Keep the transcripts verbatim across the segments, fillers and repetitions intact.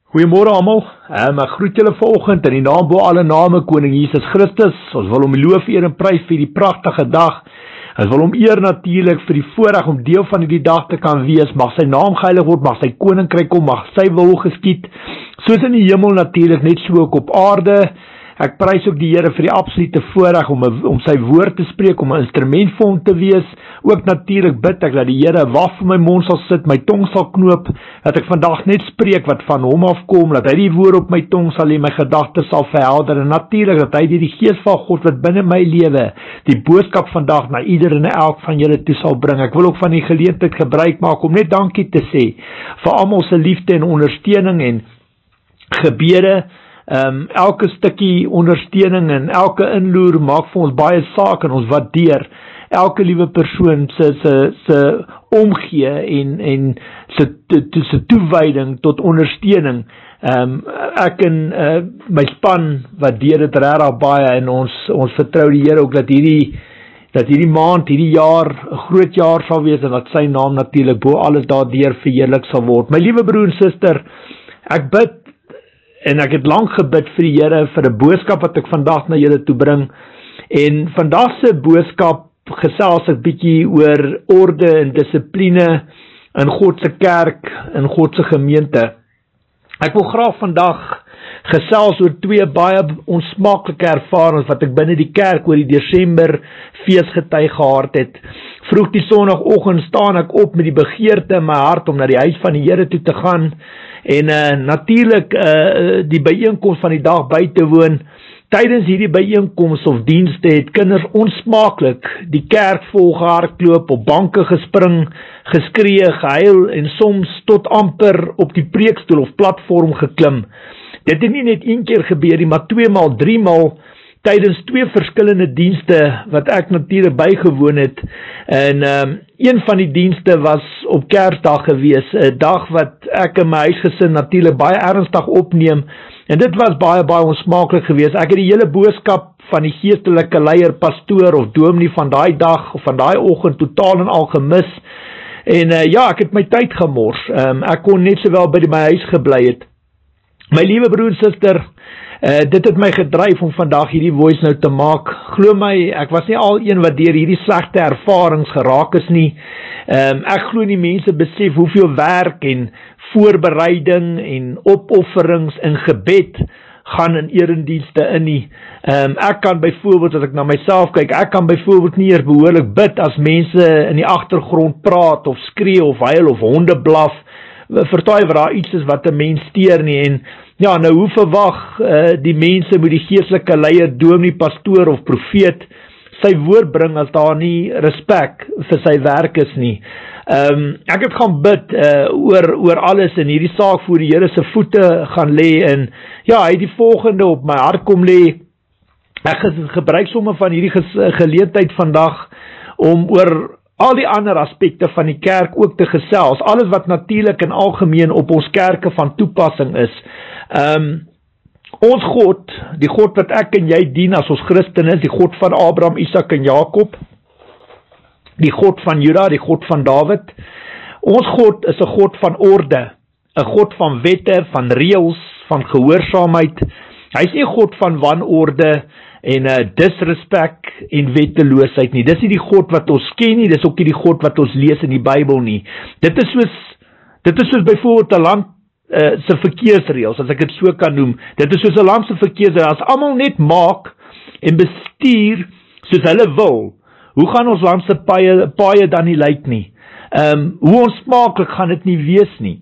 Goeiemôre almal, um, ek groet julle vanoggend in die naam bo alle name, Koning Jesus Christus. Ons wil hom loof, eer en prys vir die pragtige dag. Ons wil hom eer natuurlik vir die voorreg om deel van hierdie dag te kan wees. Mag sy naam geheilig word, mag sy koninkryk kom, mag sy wil geskied, soos in die hemel natuurlik, net so ook op aarde. Ek prys ook die Here vir die absolute voorreg om, om sy woord te spreek, om 'n instrument vir hom te wees. Ook natuurlik bid ek dat die Here 'n waf vir my mond sal sit, my tong sal knoop, dat ek vandag net spreek wat van hom afkom, dat hy die woord op my tong sal hê, my gedagtes sal verhelder, en natuurlik dat hy die gees van God wat binne my lewe, die boodskap vandag na ieder en elk van julle toe sal bring. Ek wil ook van die geleentheid gebruik maak om net dankie te sê vir almal se liefde en ondersteuning en gebede. Um, elke stukkie ondersteuning en elke inloer maak vir ons baie saak en ons waardeer elke liewe persoon se se se omgee en en se se toewyding tot ondersteuning. Um, ek en uh, my span waardeer dit regtig baie en ons ons vertrou die Here ook dat hierdie dat hierdie maand, hierdie jaar 'n groot jaar sal wees en dat sy naam natuurlik bo alles daardeur verheerlik sal word. My liewe broer en suster, ek bid en ek het lank gebid vir die Here vir 'n boodskap wat ek vandag na julle toe bring. En vandag se boodskap gesels ek bietjie oor orde en dissipline in God se kerk, in God se gemeente. Ek wil graag vandag gesels oor twee baie onsmaaklike ervarings wat ek binne die kerk oor die Desember feesgety gehad het. Vroeg die Sondagoggend staan ek op met die begeerte in my hart om na die huis van die Here toe te gaan en uh, natuurlik uh, die byeenkoms van die dag by te woon. Tydens hierdie byeenkoms of dienste het kinders onsmaaklik die kerk vol gehardloop, op banke gespring, geskree, gehuil en soms tot amper op die preekstoel of platform geklim. Dit het nie net een keer gebeur nie, maar twee maal, drie maal tydens twee verskillende dienste wat ek natuurlik bygewoon het. En um, een van die dienste was op Kersdag gewees, 'n dag wat ek in my huisgesin natuurlik baie ernstig opneem. En dit was baie baie onsmaaklik geweest. Ek het die hele boodskap van die geestelike leier, pastoor of dominee van daai dag of van daai oggend totaal en al gemis. En uh, ja, ek het my tyd gemors. Um, ek kon net sowel by die, my huis gebly het. My liewe broer en suster, uh, dit het my gedryf om vandag hierdie voice nou te maak. Glo my, ek was nie al een wat deur hierdie slegte ervarings geraak is nie. Um, ek glo nie mense besef hoeveel werk en voorbereiding en opofferings en gebed gaan in eredienste in nie. Um, ek kan byvoorbeeld, as ek na myself kyk, ek kan byvoorbeeld nie eers behoorlik bid as mense in die agtergrond praat of skree of huil of honde blaf. Vertaai wat daar iets is wat 'n mens steur nie. En ja, nou hoe verwag uh, die mense moet die geestelike leier, dominee, pastoor of profeet sy woord bring as daar nie respek vir sy werk is nie. Um, ek het gaan bid uh, oor, oor alles en hierdie saak voor die Here se voete gaan lê en ja, hy het die volgende op my hart kom lê. Ek gebruik sommer van hierdie geleentheid vandag om oor al die ander aspekte van die kerk ook te gesels, alles wat natuurlik en algemeen op ons kerke van toepassing is. Um, ons God, die God wat ek en jy dien as ons Christen is, die God van Abraham, Isak en Jakob, die God van Juda, die God van Dawid. Ons God is 'n God van orde, 'n God van wette, van reëls, van gehoorsaamheid. Hy is nie 'n God van wanorde en uh, disrespek en wetteloosheid nie. Dis nie die God wat ons ken nie, dis ook nie die God wat ons lees in die Bybel nie. Dit is soos dit is soos byvoorbeeld 'n land uh, se verkeersreëls, as ek dit so kan noem. Dit is soos 'n land se verkeersreëls. As almal net maak en bestuur soos hulle wil, hoe gaan ons land se paaie, paaie dan nie lyk nie? Um, hoe onsmaaklik gaan dit nie wees nie?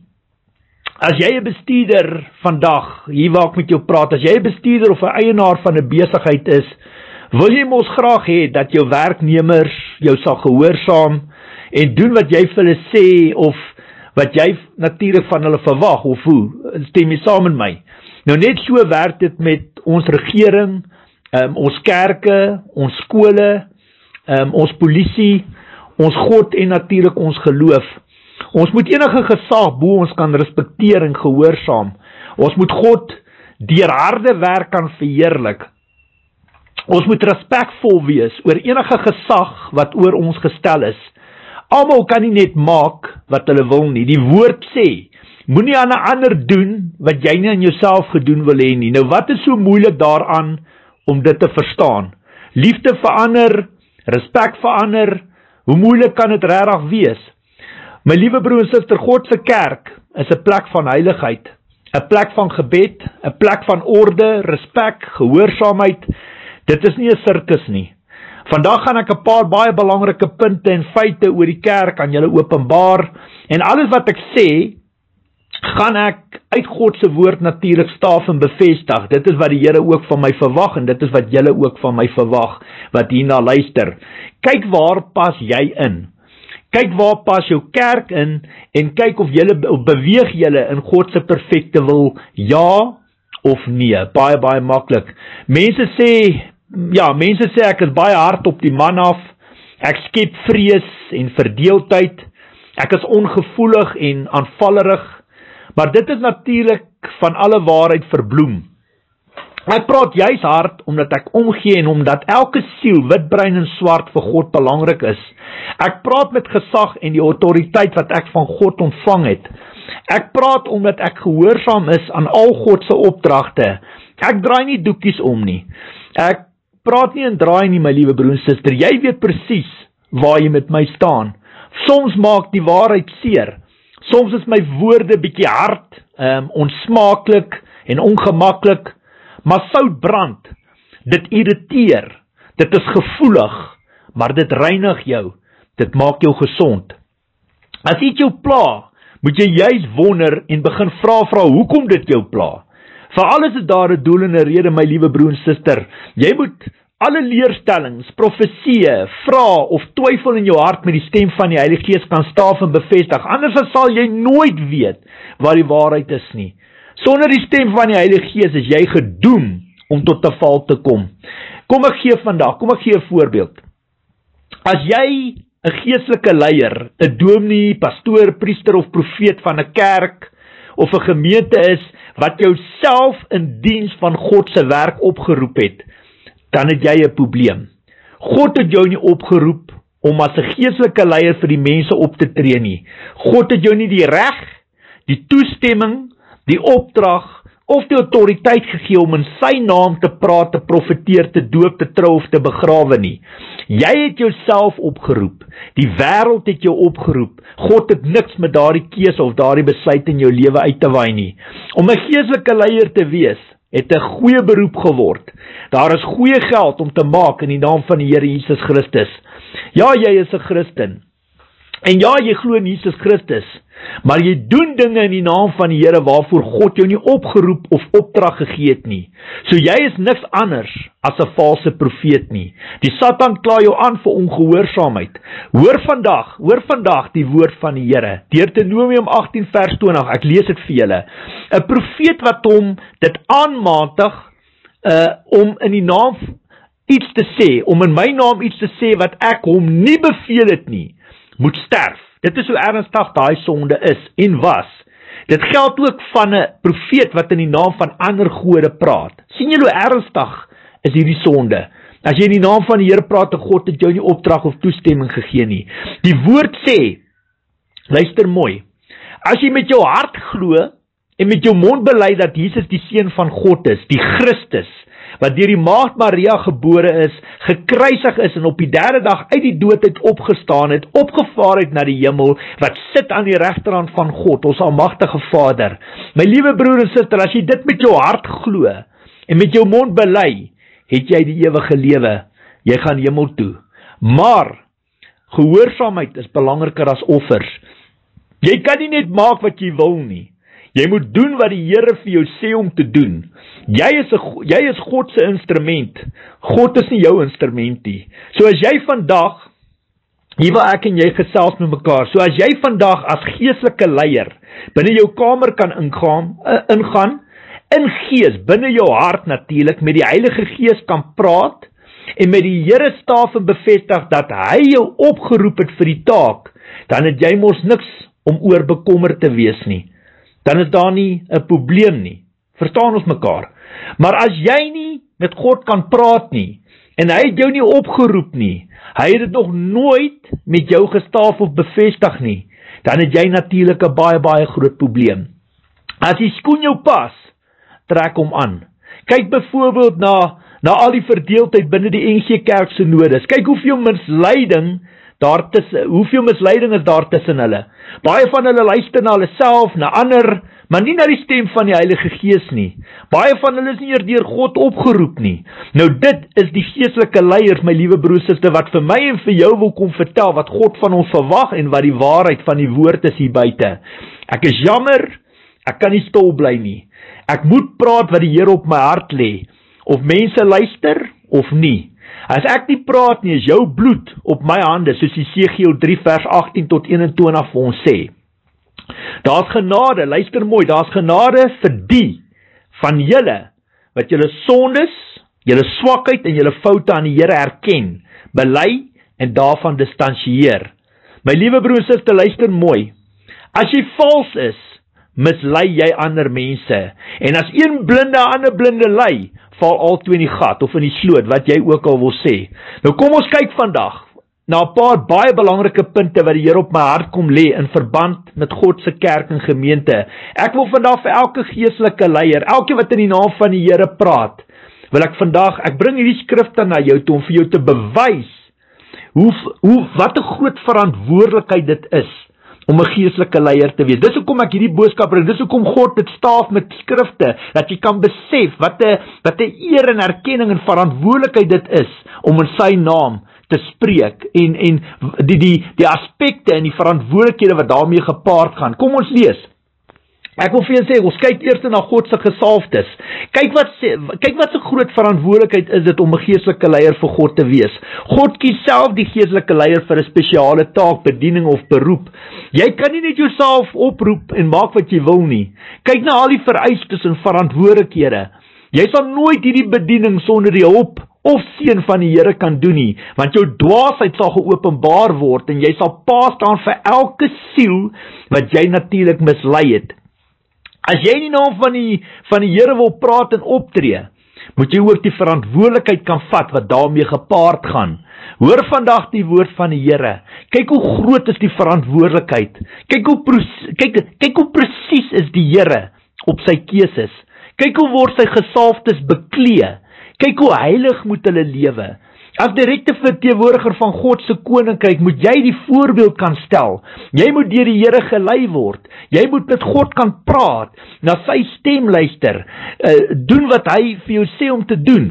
As jy 'n bestuurder vandag, hier waar ek met jou praat, as jy 'n bestuurder of 'n eienaar van 'n besigheid is, wil jy mos graag hê dat jou werknemers jou sal gehoorsaam en doen wat jy vir hulle sê of wat jy natuurlik van hulle verwag, of hoe? Stem jy saam met my? Nou net so werk dit met ons regering, um, ons kerke, ons skole, um, ons polisie, ons God en natuurlik ons geloof. Ons moet enige gesag bo ons kan respekteer en gehoorsaam. Ons moet God deur harde werk kan verheerlik. Ons moet respekvol wees oor enige gesag wat oor ons gestel is. Almal kan nie net maak wat hulle wil nie. Die woord sê, Moenie aan 'n ander doen wat jy nie aan jouself gedoen wil hê nie. Nou wat is so moeilik daaraan om dit te verstaan? Liefde verander, respek verander, hoe moeilik kan dit regtig wees? My liewe broer en suster, God se kerk is 'n plek van heiligheid, 'n plek van gebed, 'n plek van orde, respek, gehoorsaamheid. Dit is nie 'n sirkus nie. Vandag gaan ek 'n paar baie belangrike punte en feite oor die kerk aan julle openbaar, en alles wat ek sê, gaan ek uit God se woord natuurlik staaf en bevestig. Dit is wat die Here ook van my verwag, en dit is wat julle ook van my verwag, wat hierna luister. Kyk waar pas jy in. Kyk waar pas jou kerk in, en kyk of julle beweeg julle in God se perfekte wil, ja of nee. Baie, baie maklik. Mense sê, ja, mense sê ek is baie hard op die man af, ek skep vrees en verdeeldheid, ek is ongevoelig en aanvallerig, maar dit is natuurlik van alle waarheid verbloem. Ek praat juis hard omdat ek omgee en omdat elke siel, wit, bruin en swart, vir God belangrik is. Ek praat met gesag en die autoriteit wat ek van God ontvang het. Ek praat omdat ek gehoorsaam is aan al God se opdragte. Ek draai nie doekies om nie. Ek praat nie en draai nie, my liewe broer en suster. Jy weet presies waar jy met my staan. Soms maak die waarheid seer. Soms is my woorde bietjie hard, um, onsmaaklik en ongemaklik, maar sout brand. Dit irriteer. Dit is gevoelig, maar dit reinig jou. Dit maak jou gesond. As iets jou pla, moet jy juis wonder en begin vra vra hoekom dit jou pla. Vir alles is daar 'n doel en 'n rede, my liewe broer en suster. Jy moet alle leerstellings, profesieë, vra of twyfel in jou hart met die stem van die Heilige Gees kan staaf en bevestig. Anders sal jy nooit weet wat die waarheid is nie. Sonder die stem van die Heilige Gees is jy gedoem om tot 'n val te kom. Kom ek gee vandag, kom ek gee 'n voorbeeld. As jy 'n geestelike leier, 'n dominee, pastoor, priester of profeet van 'n kerk of 'n gemeente is wat jouself in diens van God se werk opgeroep het, dan het jy 'n probleem. God het jou nie opgeroep om as 'n geestelike leier vir die mense op te tree nie. God het jou nie die reg, die toestemming, die opdrag of die autoriteit gegee om in sy naam te praat, te profeteer, te doop, te trou of te begrawe nie. Jy het jouself opgeroep. Die wêreld het jou opgeroep. God het niks met daardie keuse of daardie besluit in jou lewe uit te waai nie. Om 'n geestelike leier te wees, het 'n goeie beroep geword. Daar is goeie geld om te maak in die naam van die Here Jesus Christus. Ja, jy is 'n Christen. En ja, jy glo in Jesus Christus. Maar jy doen dinge in die naam van die Here waarvoor God jou nie opgeroep of opdrag gegee het nie. So jy is niks anders as 'n valse profeet nie. Die Satan kla jou aan vir ongehoorsaamheid. Hoor vandag, hoor vandag die woord van die Here. Deuteronomium agttien vers twintig, ek lees dit vir julle. 'n Profeet wat hom dit aanmatig uh, om in die naam iets te sê, om in my naam iets te sê wat ek hom nie beveel het nie, moet sterf. Dit is hoe ernstig daai sonde is en was. Dit geld ook van 'n profeet wat in die naam van ander gode praat. Sien julle hoe ernstig is hierdie sonde? As jy in die naam van die Here praat, en God het jou nie opdrag of toestemming gegee nie. Die woord sê, luister mooi, as jy met jou hart glo en met jou mond bely dat Jesus die seun van God is, die Christus, wat deur die maagd Maria gebore is, gekruisig is en op die derde dag uit die dood het opgestaan het, opgevaar het na die hemel, wat sit aan die regterhand van God, ons almagtige Vader. My liewe broer en suster, as jy dit met jou hart glo en met jou mond bely, het jy die ewige lewe. Jy gaan hemel toe. Maar gehoorsaamheid is belangriker as offers. Jy kan nie net maak wat jy wil nie. Jy moet doen wat die Here vir jou sê om te doen. Jy is, a, jy is God se instrument. God is nie jou instrument nie. So as jy vandag, hier wil ek en jy gesels met mekaar, so as jy vandag as geestelike leier binne jou kamer kan ingaan, uh, ingaan, in gees, binne jou hart natuurlik, met die Heilige Gees kan praat, en met die Here staaf en bevestig dat hy jou opgeroep het vir die taak, dan het jy mos niks om oor bekommerd te wees nie. Dan is daar nie 'n probleem nie. Verstaan ons mekaar? Maar as jy nie met God kan praat nie, en hy het jou nie opgeroep nie, hy het dit nog nooit met jou gestaaf of bevestig nie, dan het jy natuurlik 'n baie, baie groot probleem. As die skoen jou pas, trek hom aan. Kyk byvoorbeeld na, na al die verdeeldheid binne die N G Kerk se nodes. Kyk hoeveel misleiding daar tussen, hoeveel misleiding is daar tussen hulle. Baie van hulle luister na hulle self, na ander, maar nie na die stem van die Heilige Gees nie. Baie van hulle is nie eers deur God opgeroep nie. Nou dit is die geestelike leiers, my liewe broers en susters, wat vir my en vir jou wil kom vertel, wat God van ons verwag en wat die waarheid van die woord is hier buite. Ek is jammer, ek kan nie stil bly nie. Ek moet praat wat die Here op my hart lê, of mense luister, of nie. As ek nie praat nie, is jou bloed op my hande, soos Jesegiel drie vers agttien tot eenentwintig vir ons sê. Daar's genade, luister mooi, daar's genade vir die van julle, wat julle sondes, julle swakheid en julle foute aan die Here erken, bely en daarvan distansieer. My liewe broer en suster, luister mooi. As jy vals is, mislei jy ander mense. En as een blinde ander blinde lei, val al twee in die gat of in die sloot, wat jy ook al wil sê. Nou kom ons kyk vandag na 'n paar baie belangrike punte wat die Here op my hart kom lê in verband met God se kerk en gemeente. Ek wil vandag vir elke geestelike leier, elke wat in die naam van die Here praat, wil ek vandag, ek bring hierdie skrifte na jou toe om vir jou te bewys hoe, hoe wat 'n groot verantwoordelikheid dit is om 'n geestelike leier te wees. Dis hoekom ek hierdie boodskap bring, dis hoekom God dit staaf met skrifte, dat jy kan besef wat 'n wat 'n eer en erkenning en verantwoordelikheid dit is om in sy naam te spreek en en die die die aspekte en die verantwoordelikhede wat daarmee gepaard gaan. Kom ons lees. Ek wil vir julle sê, ons kyk eers na God se gesalfdes. Kyk wat sê, kyk wat 'n groot verantwoordelikheid is dit om 'n geestelike leier vir God te wees. God kies self die geestelike leier vir 'n spesiale taak, bediening of beroep. Jy kan nie net jouself oproep en maak wat jy wil nie. Kyk na al die vereistes en verantwoordelikhede. Jy sal nooit hierdie bediening sonder die hulp of seën van die Here kan doen nie, want jou dwaasheid sal geopenbaar word en jy sal pa staan vir elke siel wat jy natuurlik mislei het. As jy in die naam van die, van die Here wil praat en optree, moet jy ook die verantwoordelikheid kan vat wat daarmee gepaard gaan. Hoor vandag die woord van die Here. Kyk hoe groot is die verantwoordelikheid. Kyk hoe, kyk, kyk hoe presies is die Here op sy keuses. Kyk hoe word sy gesalfdes beklee. Kyk hoe heilig moet hulle lewe. As direkte verteenwoordiger van God se koninkryk moet jy die voorbeeld kan stel. Jy moet deur die Here gelei word. Jy moet met God kan praat, na sy stem luister, uh, doen wat hy vir jou sê om te doen.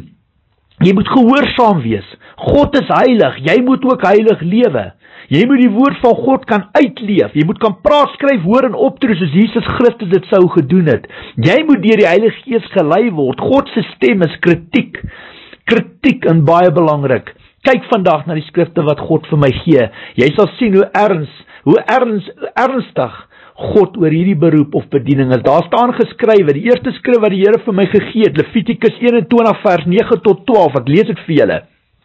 Jy moet gehoorsaam wees. God is heilig, jy moet ook heilig lewe. Jy moet die woord van God kan uitleef. Jy moet kan praat, skryf, hoor en optree soos Jesus Christus dit sou gedoen het. Jy moet deur die Heilige Gees gelei word. God se stem is kritiek. Kritiek en baie belangrik. Kyk vandag na die skrifte wat God vir my gee. Jy sal sien hoe erns, hoe erns, ernstig God oor hierdie beroep of bediening is. Daar staan geskrywe, die eerste skrif wat die Here vir my gegee het, Levitikus eenentwintig vers nege tot twaalf, ek lees dit vir julle.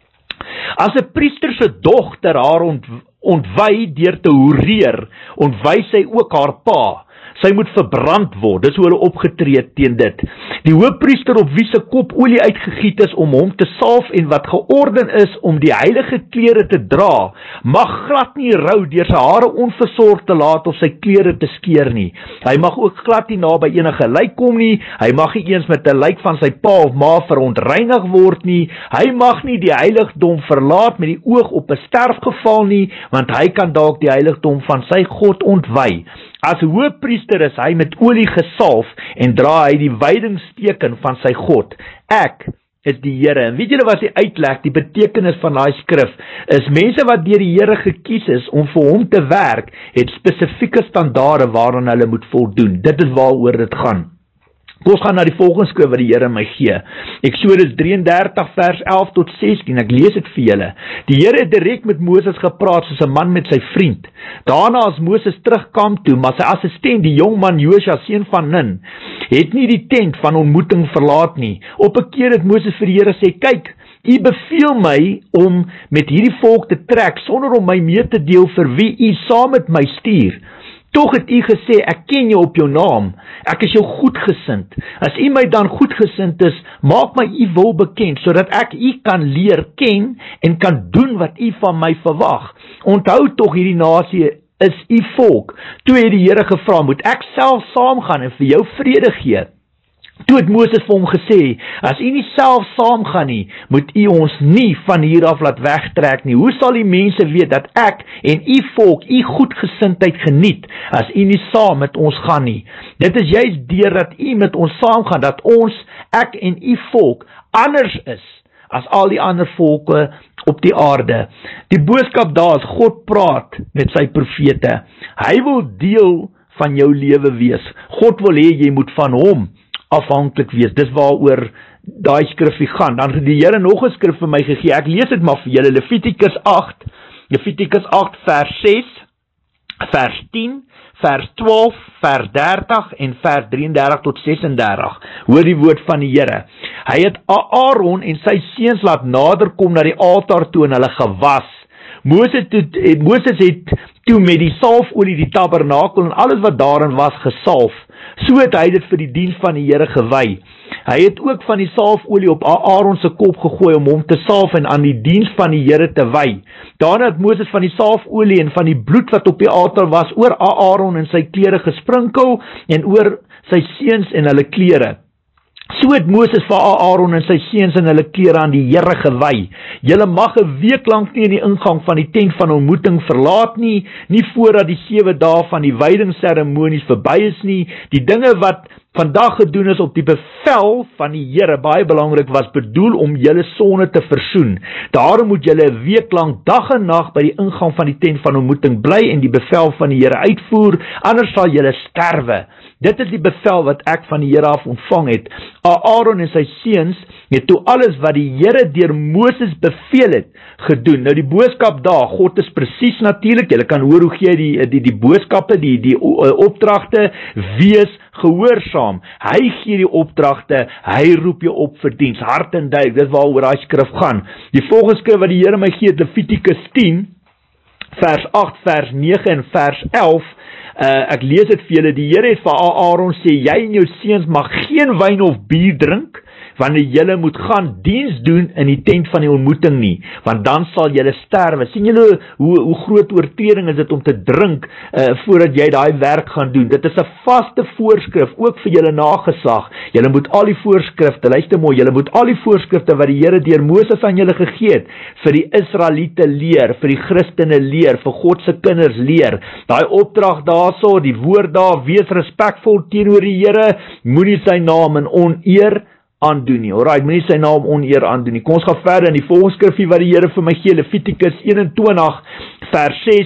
As 'n priester se dogter haar ont, ontwy deur te hoereer, ontwy sy ook haar pa. Sy moet verbrand word, dis hoe hulle opgetree teen dit. Die hoofpriester op wie se kop olie uitgegiet is om hom te salf en wat georden is om die heilige klere te dra, mag glad nie rou deur sy hare onversorg te laat of sy klere te skeer nie. Hy mag ook glad nie naby enige lijk kom nie, hy mag nie eens met 'n lijk van sy pa of ma verontreinig word nie, hy mag nie die heiligdom verlaat met die oog op 'n sterfgeval nie, want hy kan dalk die heiligdom van sy God ontwy. As hoofpriester is hy met olie gesalf en dra hy die wydingsteken van sy God. Ek is die Here. En weet julle wat die uitleg, die betekenis van daai skrif, is mense wat deur die Here gekies is om vir hom te werk, het spesifieke standaarde waaraan hulle moet voldoen. Dit is waaroor dit gaan. Kom ons gaan na die volgende skrif wat die Here my gee. Eksodus drie en dertig vers elf tot sestien, ek lees dit vir julle. Die Here het direk met Moses gepraat soos 'n man met sy vriend. Daarna as Moses terugkom toe, maar sy assistent, die jong man Josua seun van Nun, het nie die tent van ontmoeting verlaat nie. Op 'n keer het Moses vir die Here sê, kyk, U beveel my om met hierdie volk te trek, sonder om my mee te deel vir wie U saam met my stuur. Tog het U gesê, ek ken jou op jou naam, ek is jou goedgesind. As U my dan goedgesind is, maak my U wil bekend, sodat ek U kan leer ken en kan doen wat U van my verwag. Onthou tog hierdie nasie is u volk. Toe het die Here gevra, moet ek self saamgaan en vir jou vrede gee? Toe het Moses vir hom gesê, as u nie self saamgaan nie, moet u ons nie van hier af laat wegtrek nie. Hoe sal die mense weet dat ek en u volk u goedgesindheid geniet, as u nie saam met ons gaan nie? Dit is juist deurdat u met ons saamgaan, dat ons, ek en u volk, anders is, as al die ander volke op die aarde. Die boodskap daar is, God praat met sy profete. Hy wil deel van jou lewe wees. God wil hê jy moet van hom afhanklik wees. Dis waaroor daai skrifgie gaan. Dan het die Here nog 'n skrif vir my gegee. Ek lees dit maar vir julle. Levitikus agt, Levitikus agt vers ses, vers tien, vers twaalf, vers dertig en vers drieëndertig tot sesendertig. Hoor die woord van die Here. Hy het Aaron en sy seuns laat nader kom na die altaar toe en hulle gewas. Moses het, Moses het toe met die salfolie die tabernakel en alles wat daarin was gesalf. So het hy dit vir die diens van die Here gewy. Hy het ook van die salfolie op Aaron se kop gegooi om hom te salf en aan die diens van die Here te wy. Daarna het Moses van die salfolie en van die bloed wat op die altaar was oor Aaron en sy klere gesprinkel en oor sy seuns en hulle klere. So het Moses vir Aaron en sy seuns en hulle klere aan die Here gewy. Julle mag 'n week lank nie in die ingang van die tent van ontmoeting verlaat nie, nie voordat die sewe dae van die wydingsseremonies verby is nie. Die dinge wat vandag gedoen is op die bevel van die Here, baie belangrik, was bedoel om julle sonde te versoen. Daarom moet julle 'n week lank dag en nag by die ingang van die tent van ontmoeting bly en die bevel van die Here uitvoer, anders sal julle sterwe. Dit is die bevel wat ek van die Here af ontvang het. Aaron en sy seuns het toe alles wat die Here deur Moses beveel het, gedoen. Nou die boodskap daar, God is presies natuurlik, jy kan hoor hoe gee die, die, die boodskappe, die, die opdragte, wees gehoorsaam. Hy gee die opdragte, hy roep jou op vir diens, hart en duik, dit is waaroor daai skrif gaan. Die volgende skrif wat die Here my gee, Levitikus tien, vers agt, vers nege en vers elf, Uh, ek lees dit vir julle. Die Here het vir Aaron sê, jy en jou seuns mag geen wyn of bier drink, wanneer julle moet gaan diens doen in die tent van die ontmoeting nie, want dan sal julle sterwe. Sien julle hoe, hoe groot oortreding is dit om te drink uh, voordat jy daai werk gaan doen? Dit is 'n vaste voorskrif, ook vir julle nageslag. Julle moet al die voorskrifte, luister mooi, julle moet al die voorskrifte wat die Here deur Moses aan julle gegee het, vir die Israeliete leer, vir die Christene leer, vir God se kinders leer. Daai opdrag daarso, die woord daar, wees respekvol teenoor die Here, moenie sy naam in oneer aandoen nie. Alright, moenie sy naam oneer aandoen nie. Kom ons gaan verder in die volgende skrifgie wat die Here vir my gee, Levitikus eenentwintig vers ses,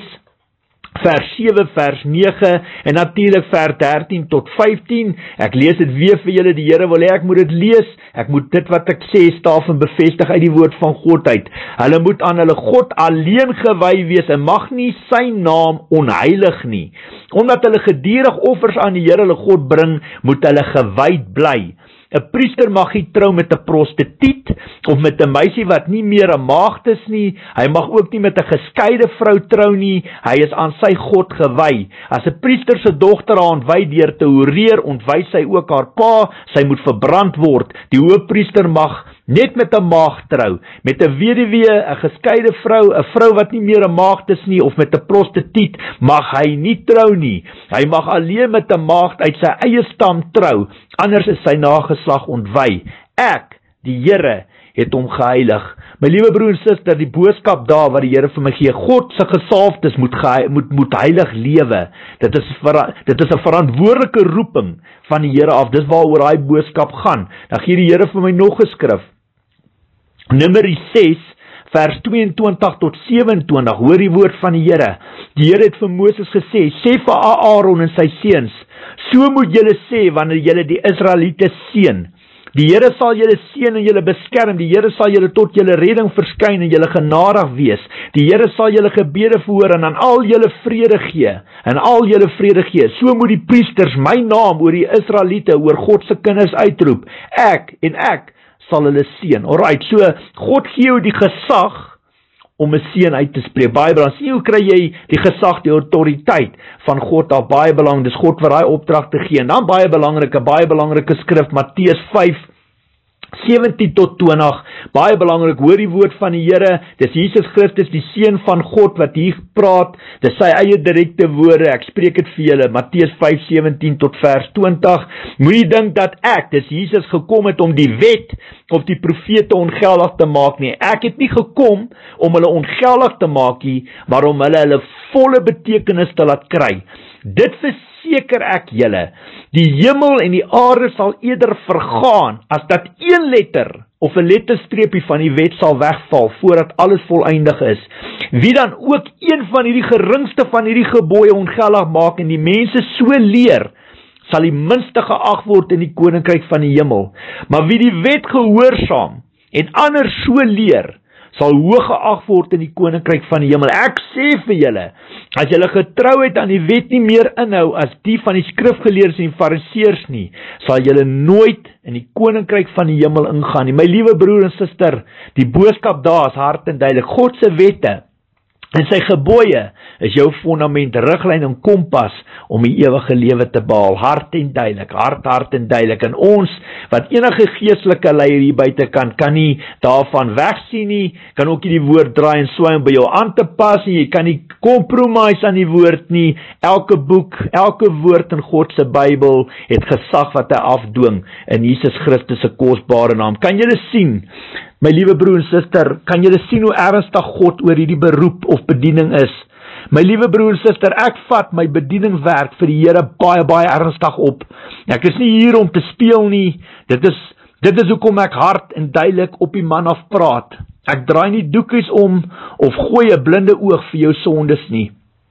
vers sewe, vers nege en natuurlik vers dertien tot vyftien. Ek lees dit weer vir julle. Die Here wil hê ek moet dit lees. Ek moet dit wat ek sê staaf en bevestig uit die woord van God uit. Hulle moet aan hulle God alleen gewy wees en mag nie sy naam onheilig nie. Omdat hulle gedurig offers aan die Here hulle God bring, moet hulle gewyd bly. 'n Priester mag nie trou met 'n prostituut of met 'n meisie wat nie meer 'n maagd is nie. Hy mag ook nie met 'n geskeide vrou trou nie. Hy is aan sy God gewy. As 'n priester se dogter haar ontwy deur te hoereer, ontwy sy ook haar pa. Sy moet verbrand word. Die hoofpriester mag net met 'n maagd trou, met 'n weduwee, 'n geskeide vrou, 'n vrou wat nie meer 'n maagd is nie, of met 'n prostituut, mag hy nie trou nie. Hy mag alleen met 'n maagd uit sy eie stam trou, anders is sy nageslag ontwy. Ek, die Here, het hom geheilig. My liewe broer en suster, die boodskap daar wat die Here vir my gee, God se gesalfdes moet, moet, moet heilig lewe. Dit is, dit is 'n verantwoordelike roeping van die Here af. Dis waaroor hy boodskap gaan. Dan gee die Here vir my nog 'n skrif. Numeri ses, vers tweeëntwintig tot sewenentwintig, hoor die woord van die Here. Die Here het vir Moses gesê, sê vir Aaron en sy seuns, so moet julle sê wanneer julle die Israeliete seën. Die Here sal julle seën en julle beskerm, die Here sal julle tot julle redding verskyn en julle genadig wees. Die Here sal julle gebede verhoor en aan al julle vrede gee, en al julle vrede gee. So moet die priesters my naam oor die Israeliete, oor God se kinders uitroep. Ek en ek sal hulle seën. Alright, so God gee jou die gesag om 'n seën uit te spreek. Baie belangrik. Sien hoe kry jy die gesag, die autoriteit van God daar? Baie belangrik. Dis God wat daai opdrag te gee. En dan baie belangrike, baie belangrike skrif, Matteus vyf sewentien tot twintig, baie belangrik, hoor die woord van die Here, dis Jesus Christus, die Seun van God, wat hier praat, dis sy eie direkte woorde, ek spreek het vir julle, Matteus vyf sewentien tot vers twintig, moenie dink dat ek, dis Jesus, gekom het om die wet, of die profete ongeldig te maak nie, ek het nie gekom om hulle ongeldig te maak nie, maar om hulle hulle volle betekenis te laat kry, dit verseker ek julle, die hemel en die aarde sal eerder vergaan, as dat een letter, of een letterstreepie van die wet sal wegval, voordat alles voleindig is. Wie dan ook een van hierdie geringste van hierdie gebooie ongeldig maak, en die mense so leer, sal die minste geag word in die koninkryk van die hemel. Maar wie die wet gehoorsaam, en ander so leer, sal hoog geag word in die koninkryk van die hemel. Ek sê vir julle, as julle getrouheid aan die wet nie meer inhou as die van die skrifgeleerdes en fariseërs nie, sal julle nooit in die koninkryk van die hemel ingaan nie. My liewe broer en suster, die boodskap daar is hard en duidelik. God se wette en sy gebooie is jou fondament, riglyn en kompas om die ewige lewe te behaal. Hard en duidelik, hard, hard en duidelik. En ons, wat enige geestelike leier hier buite kan, kan nie daarvan wegsien nie, kan ook nie die woord draai en swaai om by jou aan te pas nie, jy kan nie compromise aan die woord nie, elke boek, elke woord in God se Bybel het gesag wat hy afdwing in Jesus Christus se kosbare naam. Kan jy dit sien? My liewe broer en suster, kan jy sien hoe ernstig God oor hierdie beroep of bediening is? My liewe broer en suster, ek vat my bedieningswerk vir die Here baie, baie ernstig op. Ek is nie hier om te speel nie, dit is, dit is hoekom ek hard en duidelik op die man af praat. Ek draai nie doekies om, of gooi 'n blinde oog vir jou sondes nie.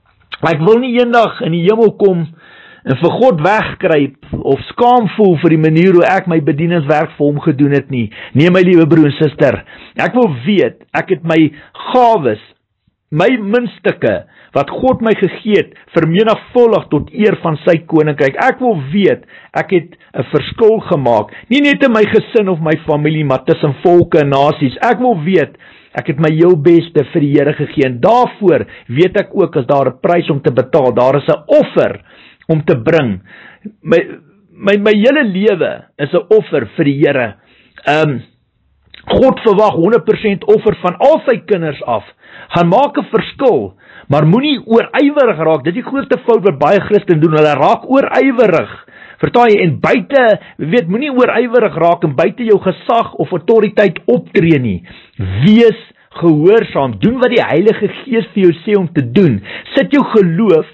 Ek wil nie eendag in die hemel kom, en vir God wegkruip, of skaam voel vir die manier hoe ek my bedieningswerk vir hom gedoen het nie. Nee, my liewe broer en suster, ek wil weet, ek het my gawes, my munstukke, wat God my gegee het, vermenigvuldig tot eer van sy koninkryk. Ek wil weet, ek het 'n verskil gemaak, nie net in my gesin of my familie, maar tussen volke en nasies. Ek wil weet, ek het my heel beste vir die Here gegee, en daarvoor weet ek ook, as daar 'n prys om te betaal, daar is 'n offer om te bring. My, my, my hele lewe is 'n offer vir die Here. Um, God verwag honderd persent offer van al sy kinders af. Gaan maak 'n verskil, maar moenie oorywerig raak. Dit is die grootste fout wat baie Christene doen. Hulle raak oorywerig. Verstaan jy? En buite, weet, moenie oorywerig raak en buite jou gesag of autoriteit optree nie. Wees gehoorsaam. Doen wat die Heilige Gees vir jou sê om te doen. Sit jou geloof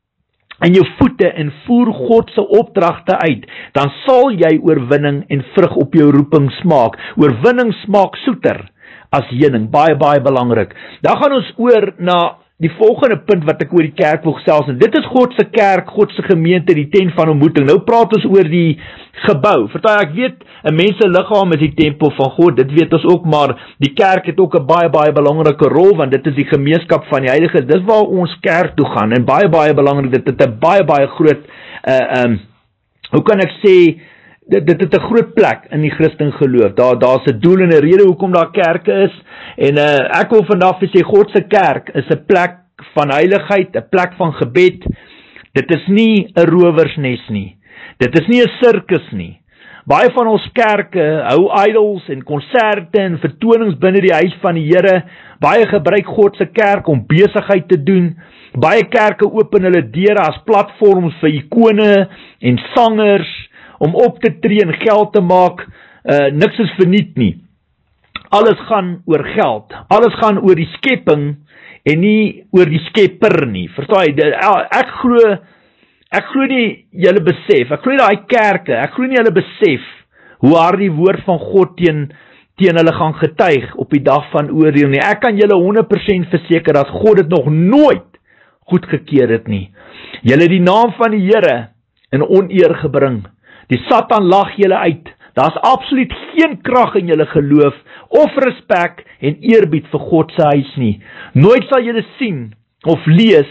en jou voete en voer God se opdragte uit, dan sal jy oorwinning en vrug op jou roeping smaak. Oorwinning smaak soeter as heuning, baie, baie belangrik. Dan gaan ons oor na die volgende punt wat ek oor die kerk wil gesels, en dit is God se kerk, God se gemeente, die tent van ontmoeting. Nou praat ons oor die gebou. Vertel, ek weet, 'n mens se liggaam is die tempel van God, dit weet ons ook, maar die kerk het ook 'n baie, baie belangrike rol, want dit is die gemeenskap van die Heiliges, dis waar ons kerk toe gaan, en baie, baie belangrik, dit het 'n baie, baie groot, uh, um, hoe kan ek sê, dit, dit het 'n groot plek in die Christen geloof, daar, daar is 'n doel en 'n rede hoekom daar kerke is, en uh, ek wil vandag vir sê, God se kerk is 'n plek van heiligheid, 'n plek van gebed, dit is nie 'n rowersnes nie, dit is nie 'n sirkus nie. Baie van ons kerke hou idols en konserte en vertonings binne die huis van die Here. Baie gebruik God se kerk om besigheid te doen. Baie kerke open hulle deure as platforms vir ikone en sangers om op te tree en geld te maak. Uh, niks is verniet nie. Alles gaan oor geld. Alles gaan oor die skepping en nie oor die skepper nie. Verstaan jy? Ek glo Ek glo nie julle besef, ek glo nie daai kerke, ek glo nie julle besef hoe hard die woord van God teen, teen hulle gaan getuig op die dag van oordeel nie. Ek kan julle honderd persent verseker dat God het nog nooit goedgekeur het nie. Julle het die naam van die Here in oneer gebring. Die Satan lag julle uit. Daar's absoluut geen krag in julle geloof of respek en eerbied vir God se huis nie. Nooit sal julle sien of lees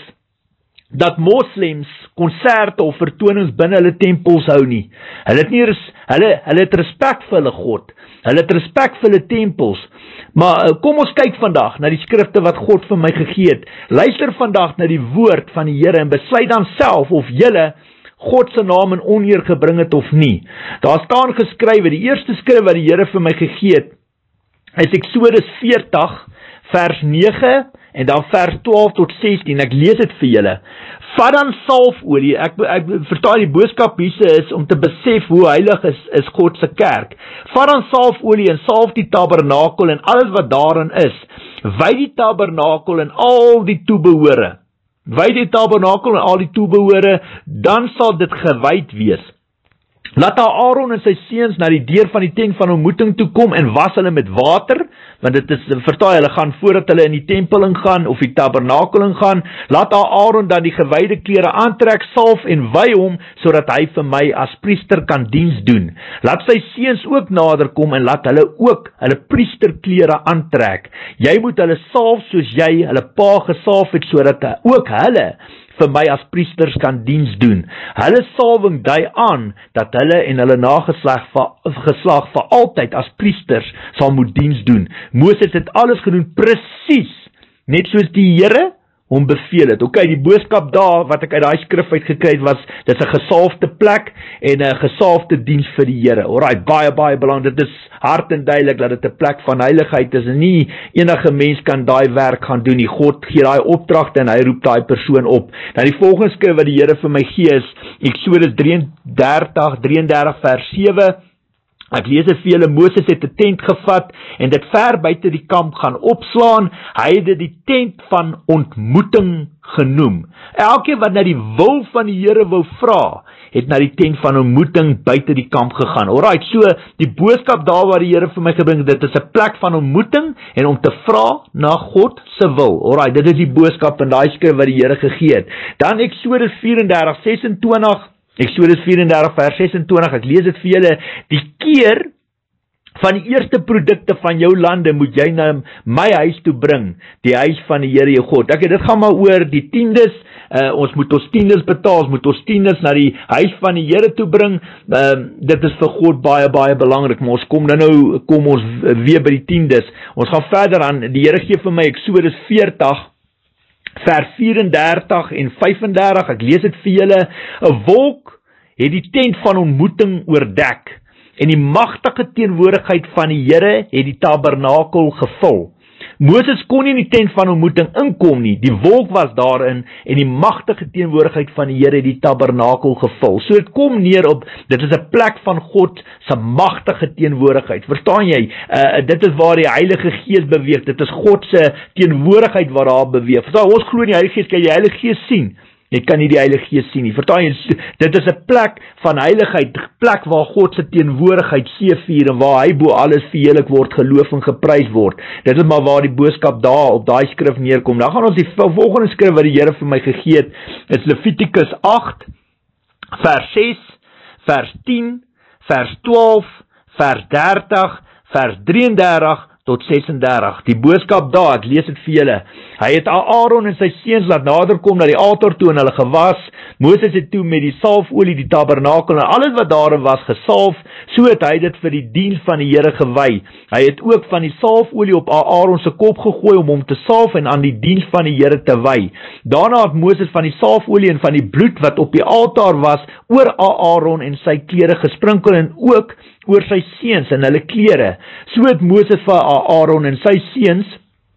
dat moslems konserte of vertonings binne hulle tempels hou nie. Hulle het nie hulle hulle het respek vir hulle God. Hulle het respek vir hulle tempels. Maar kom ons kyk vandag na die skrifte wat God vir my gegee het. Luister vandag na die woord van die Here en besluit dan self of julle God se naam in oneer gebring het of nie. Daar staan geskrywe, die eerste skrif wat die Here vir my gegee het, is Eksodus veertig, vers nege, en dan vers twaalf tot sestien, ek lees dit vir julle. Vat dan salfolie, ek, ek verstaan die boodskap hier is om te besef hoe heilig is, is God se kerk. Vat dan salfolie en salf die tabernakel en alles wat daarin is. Wy die tabernakel en al die toebehore. Wy die tabernakel en al die toebehore, dan sal dit gewyd wees. Laat Aaron en sy seuns na die deur van die tent van ontmoeting toe kom en was hulle met water, want dit is, verstaan, hulle gaan voordat hulle in die tempel ingaan, of die tabernakel ingaan, laat Aaron dan die gewyde klere aantrek, salf en wy hom, sodat hy vir my as priester kan diens doen. Laat sy seuns ook nader kom en laat hulle ook hulle priesterklere aantrek. Jy moet hulle salf soos jy hulle pa gesalf het, sodat ook hulle vir my as priesters kan diens doen. Hulle salwing dui aan, dat hulle en hulle nageslag vir, geslag vir altyd as priesters sal moet diens doen. Moses het alles gedoen presies, net soos die Here hom beveel het. Ok, die boodskap daar, wat ek uit daai skrif uit gekry het, was, dit is 'n gesalfde plek, en 'n gesalfde diens vir die Here. Alright, baie, baie belangrik, dit is hard en duidelik, dat dit 'n plek van heiligheid is, en nie enige mens kan daai werk gaan doen nie. God gee daai opdragte, en hy roep daai persoon op. Dan die volgende skrif wat die Here vir my gee is, Eksodus drieëndertig, drieëndertig vers sewe, ek lees dit vir julle, Moses het 'n tent gevat, en dit ver buite die kamp gaan opslaan, hy het dit die tent van ontmoeting genoem. Elkeen wat na die wil van die Here wou vra, het na die tent van ontmoeting buite die kamp gegaan. Alright, so die boodskap daar waar die Here vir my gebring, dit is 'n plek van ontmoeting, en om te vra na God se wil. Alright, dit is die boodskap in daai skrif wat die Here gegee het. Dan Eksodus vyf-en-dertig, ses-en-twintig, Eksodus vyf-en-dertig vers ses-en-twintig, ek lees dit vir julle, die keer van die eerste produkte van jou lande moet jy na my huis toe bring, die huis van die Here jou God. Ek, dit gaan maar oor die tiendes, uh, ons moet ons tiendes betaal, ons moet ons tiendes na die huis van die Here toe bring, uh, dit is vir God baie, baie belangrik, maar ons kom nou nou, kom ons weer by die tiendes. Ons gaan verder aan, die Here gee vir my Eksodus veertig, vers vyf-en-dertig en vyf-en-dertig, ek lees dit vir julle, 'n wolk het die tent van ontmoeting oordek, en die magtige teenwoordigheid van die Here het die tabernakel gevul. Moses kon nie in die tent van ontmoeting inkom nie, die wolk was daarin, en die magtige teenwoordigheid van die Here het die tabernakel gevul. So dit kom neer op, dit is 'n plek van God se magtige teenwoordigheid, verstaan jy? Uh, dit is waar die Heilige Gees beweeg, dit is God se teenwoordigheid wat daar beweeg. Verstaan, ons glo in die Heilige Gees, kan jy die Heilige Gees sien? Jy kan nie die Heilige Gees sien nie. Verstaan jy? Dit is 'n plek van heiligheid, plek waar God se teenwoordigheid seëvier en waar hy bo alles verheerlik word, geloof en geprys word. Dit is maar waar die boodskap daar op daai skrif neerkom. Dan gaan ons die volgende skrif wat die Here vir my gegee het, is Levitikus agt, vers ses, vers tien, vers twaalf, vers dertig, vers drieëndertig tot ses-en-dertig. Die boodskap daar, ek lees dit vir julle. Hy het Aaron en sy seuns laat nader kom na die altaar toe en hulle gewas. Moses het toe met die salfolie die tabernakel en alles wat daarin was gesalf, so het hy dit vir die diens van die Here gewy. Hy het ook van die salfolie op Aaron se kop gegooi om hom te salf en aan die diens van die Here te wy. Daarna het Moses van die salfolie en van die bloed wat op die altaar was, oor Aaron en sy klere gesprinkel en ook oor sy seuns en hulle klere. So het Moses vir Aaron en sy seuns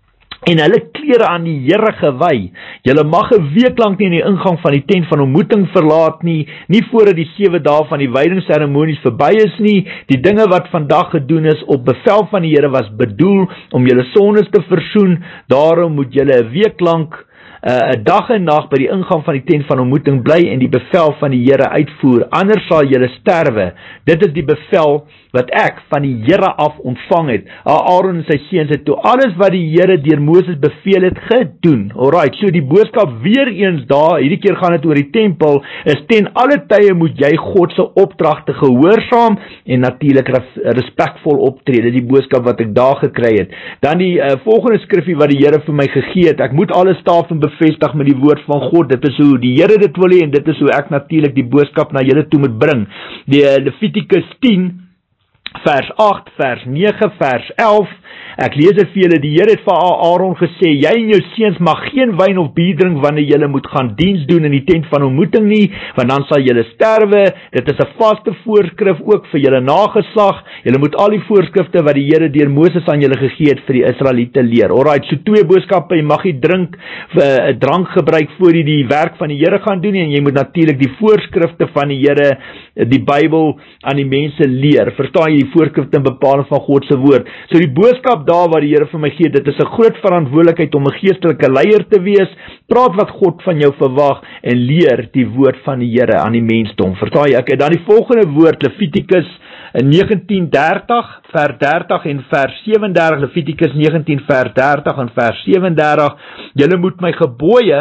en hulle klere aan die Here gewy. Julle mag 'n week lank nie in die ingang van die tent van ontmoeting verlaat nie, nie voordat die sewe dae van die wydingsseremonies verby is nie. Die dinge wat vandag gedoen is op bevel van die Here was bedoel om julle sondes te versoen. Daarom moet julle 'n week lank 'n uh, dag en nag by die ingang van die tent van ontmoeting bly en die bevel van die Here uitvoer, anders sal julle sterwe. Dit is die bevel wat ek van die Here af ontvang het. Aaron en sy seuns het toe alles wat die Here deur Moses beveel het gedoen. Alright, so die boodskap weer eens daar, hierdie keer gaan dit oor die tempel, is ten alle tye moet jy God se opdragte gehoorsaam en natuurlik respekvol optree. Dit is die boodskap wat ek daar gekry het. Dan die uh, volgende skrifgie wat die Here vir my gegee het, ek moet alles staaf en bevestig met die woord van God. Dit is hoe die Here dit wil hê en dit is hoe ek natuurlik die boodskap na julle toe moet bring. Die uh, Levitikus tien vers agt, vers nege, vers elf. Ek lees dit vir julle, die Here het vir Aaron gesê, jy en jou seuns mag geen wyn of bier drink wanneer julle moet gaan diens doen in die tent van ontmoeting nie, want dan sal julle sterwe. Dit is 'n vaste voorskrif ook vir julle nageslag. Julle moet al die voorskrifte wat die Here deur Moses aan julle gegee het vir die Israeliete leer. Alright, so twee boodskappe, jy mag nie drink, uh, drank gebruik voor jy die werk van die Here gaan doen nie, en jy moet natuurlik die voorskrifte van die Here, die Bybel, aan die mense leer. Verstaan jy, die voorskrifte en bepaling van God se woord. So die boodskap daar wat die Here vir my gee, dit is 'n groot verantwoordelikheid om 'n geestelike leier te wees. Praat wat God van jou verwag en leer die woord van die Here aan die mensdom. Verstaan jy? Ek het dan die volgende woord, Levitikus negentien dertig, vers dertig en vers sewe en dertig, Levitikus negentien vers dertig en vers sewe en dertig. Julle moet my gebooie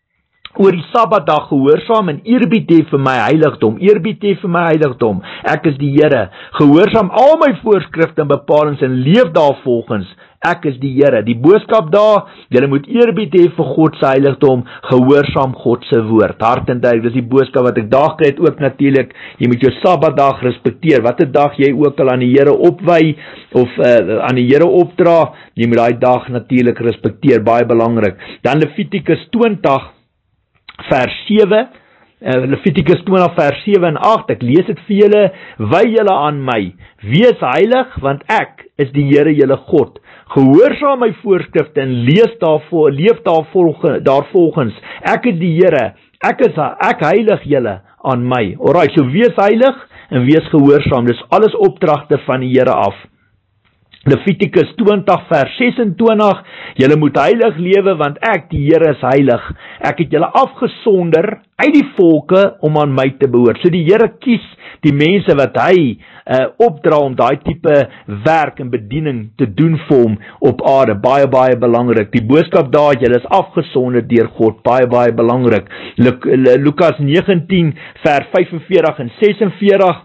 oor die Sabbatdag gehoorsaam en eerbied hê vir my heiligdom, eerbied hê vir my heiligdom, ek is die Here, gehoorsaam al my voorskrifte en bepalings en leef daarvolgens, ek is die Here. Die boodskap daar, julle moet eerbied hê vir God se heiligdom, gehoorsaam God se woord, hart en duidelik, dis die boodskap wat ek daar kry het ook natuurlik, jy moet jou Sabbatdag respekteer, wat 'n dag jy ook al aan die Here opwy, of uh, aan die Here opdra, jy moet daai dag natuurlik respekteer, baie belangrik. Dan Levitikus twintig, vers sewe, uh, Levitikus twintig vers sewe en agt, ek lees dit vir julle, wy julle aan my, wees heilig, want ek is die Here julle God, gehoorsaam my voorskrifte en lees daarvoor, leef daarvolgens, daarvolgens, ek is die Here, ek is, ek heilig julle aan my. Alright, so wees heilig en wees gehoorsaam, dis alles opdragte van die Here af. Levitikus twintig vers ses en twintig, julle moet heilig lewe, want ek, die Here, is heilig. Ek het julle afgesonder uit die volke om aan my te behoort. So die Here kies die mense wat hy uh, opdra om daai tipe werk en bediening te doen vir hom op aarde. Baie, baie belangrik. Die boodskap daar, julle is afgesonder deur God. Baie, baie belangrik. Lukas negentien vers vyf en veertig en ses en veertig,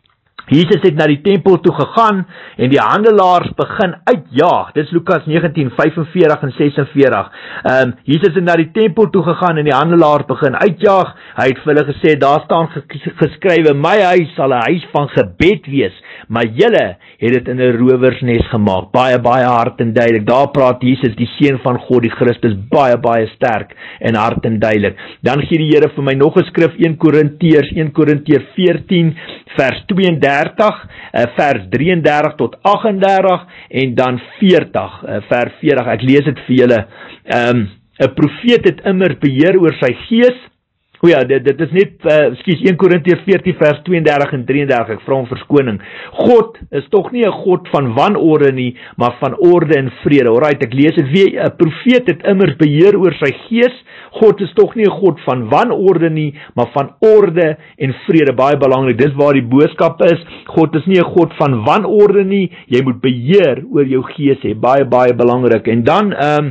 Jesus het na die tempel toe gegaan en die handelaars begin uitjaag. Dit is Lukas negentien, vyf en veertig en ses en veertig. Um, Jesus het na die tempel toe gegaan en die handelaars begin uitjaag. Hy het vir hulle gesê, daar staan geskrywe, my huis sal 'n huis van gebed wees, maar julle het dit in 'n rowersnes gemaak. Baie, baie hard en duidelik. Daar praat Jesus, die Seun van God, die Christus, baie, baie sterk en hard en duidelik. Dan gee die Here vir my nog 'n skrif, een Korintiërs, een Korintiërs veertien, vers tweeëndertig, vers drieëndertig tot agt en dertig, en dan veertig, vers veertig, ek lees dit vir julle. Um, 'n profeet het immer beheer oor sy gees. O ja, dit, dit is net, uh, skies, een Korintiërs veertien vers tweeëndertig en drieëndertig, ek vra om verskoning. God is tog nie 'n God van wanorde nie, maar van orde en vrede. Alright, ek lees dit weer, 'n profeet het immer beheer oor sy gees. God is tog nie 'n God van wanorde nie, maar van orde en vrede. Baie belangrik, dis waar die boodskap is. God is nie 'n God van wanorde nie, jy moet beheer oor jou gees hê. Baie, baie belangrik. En dan, um,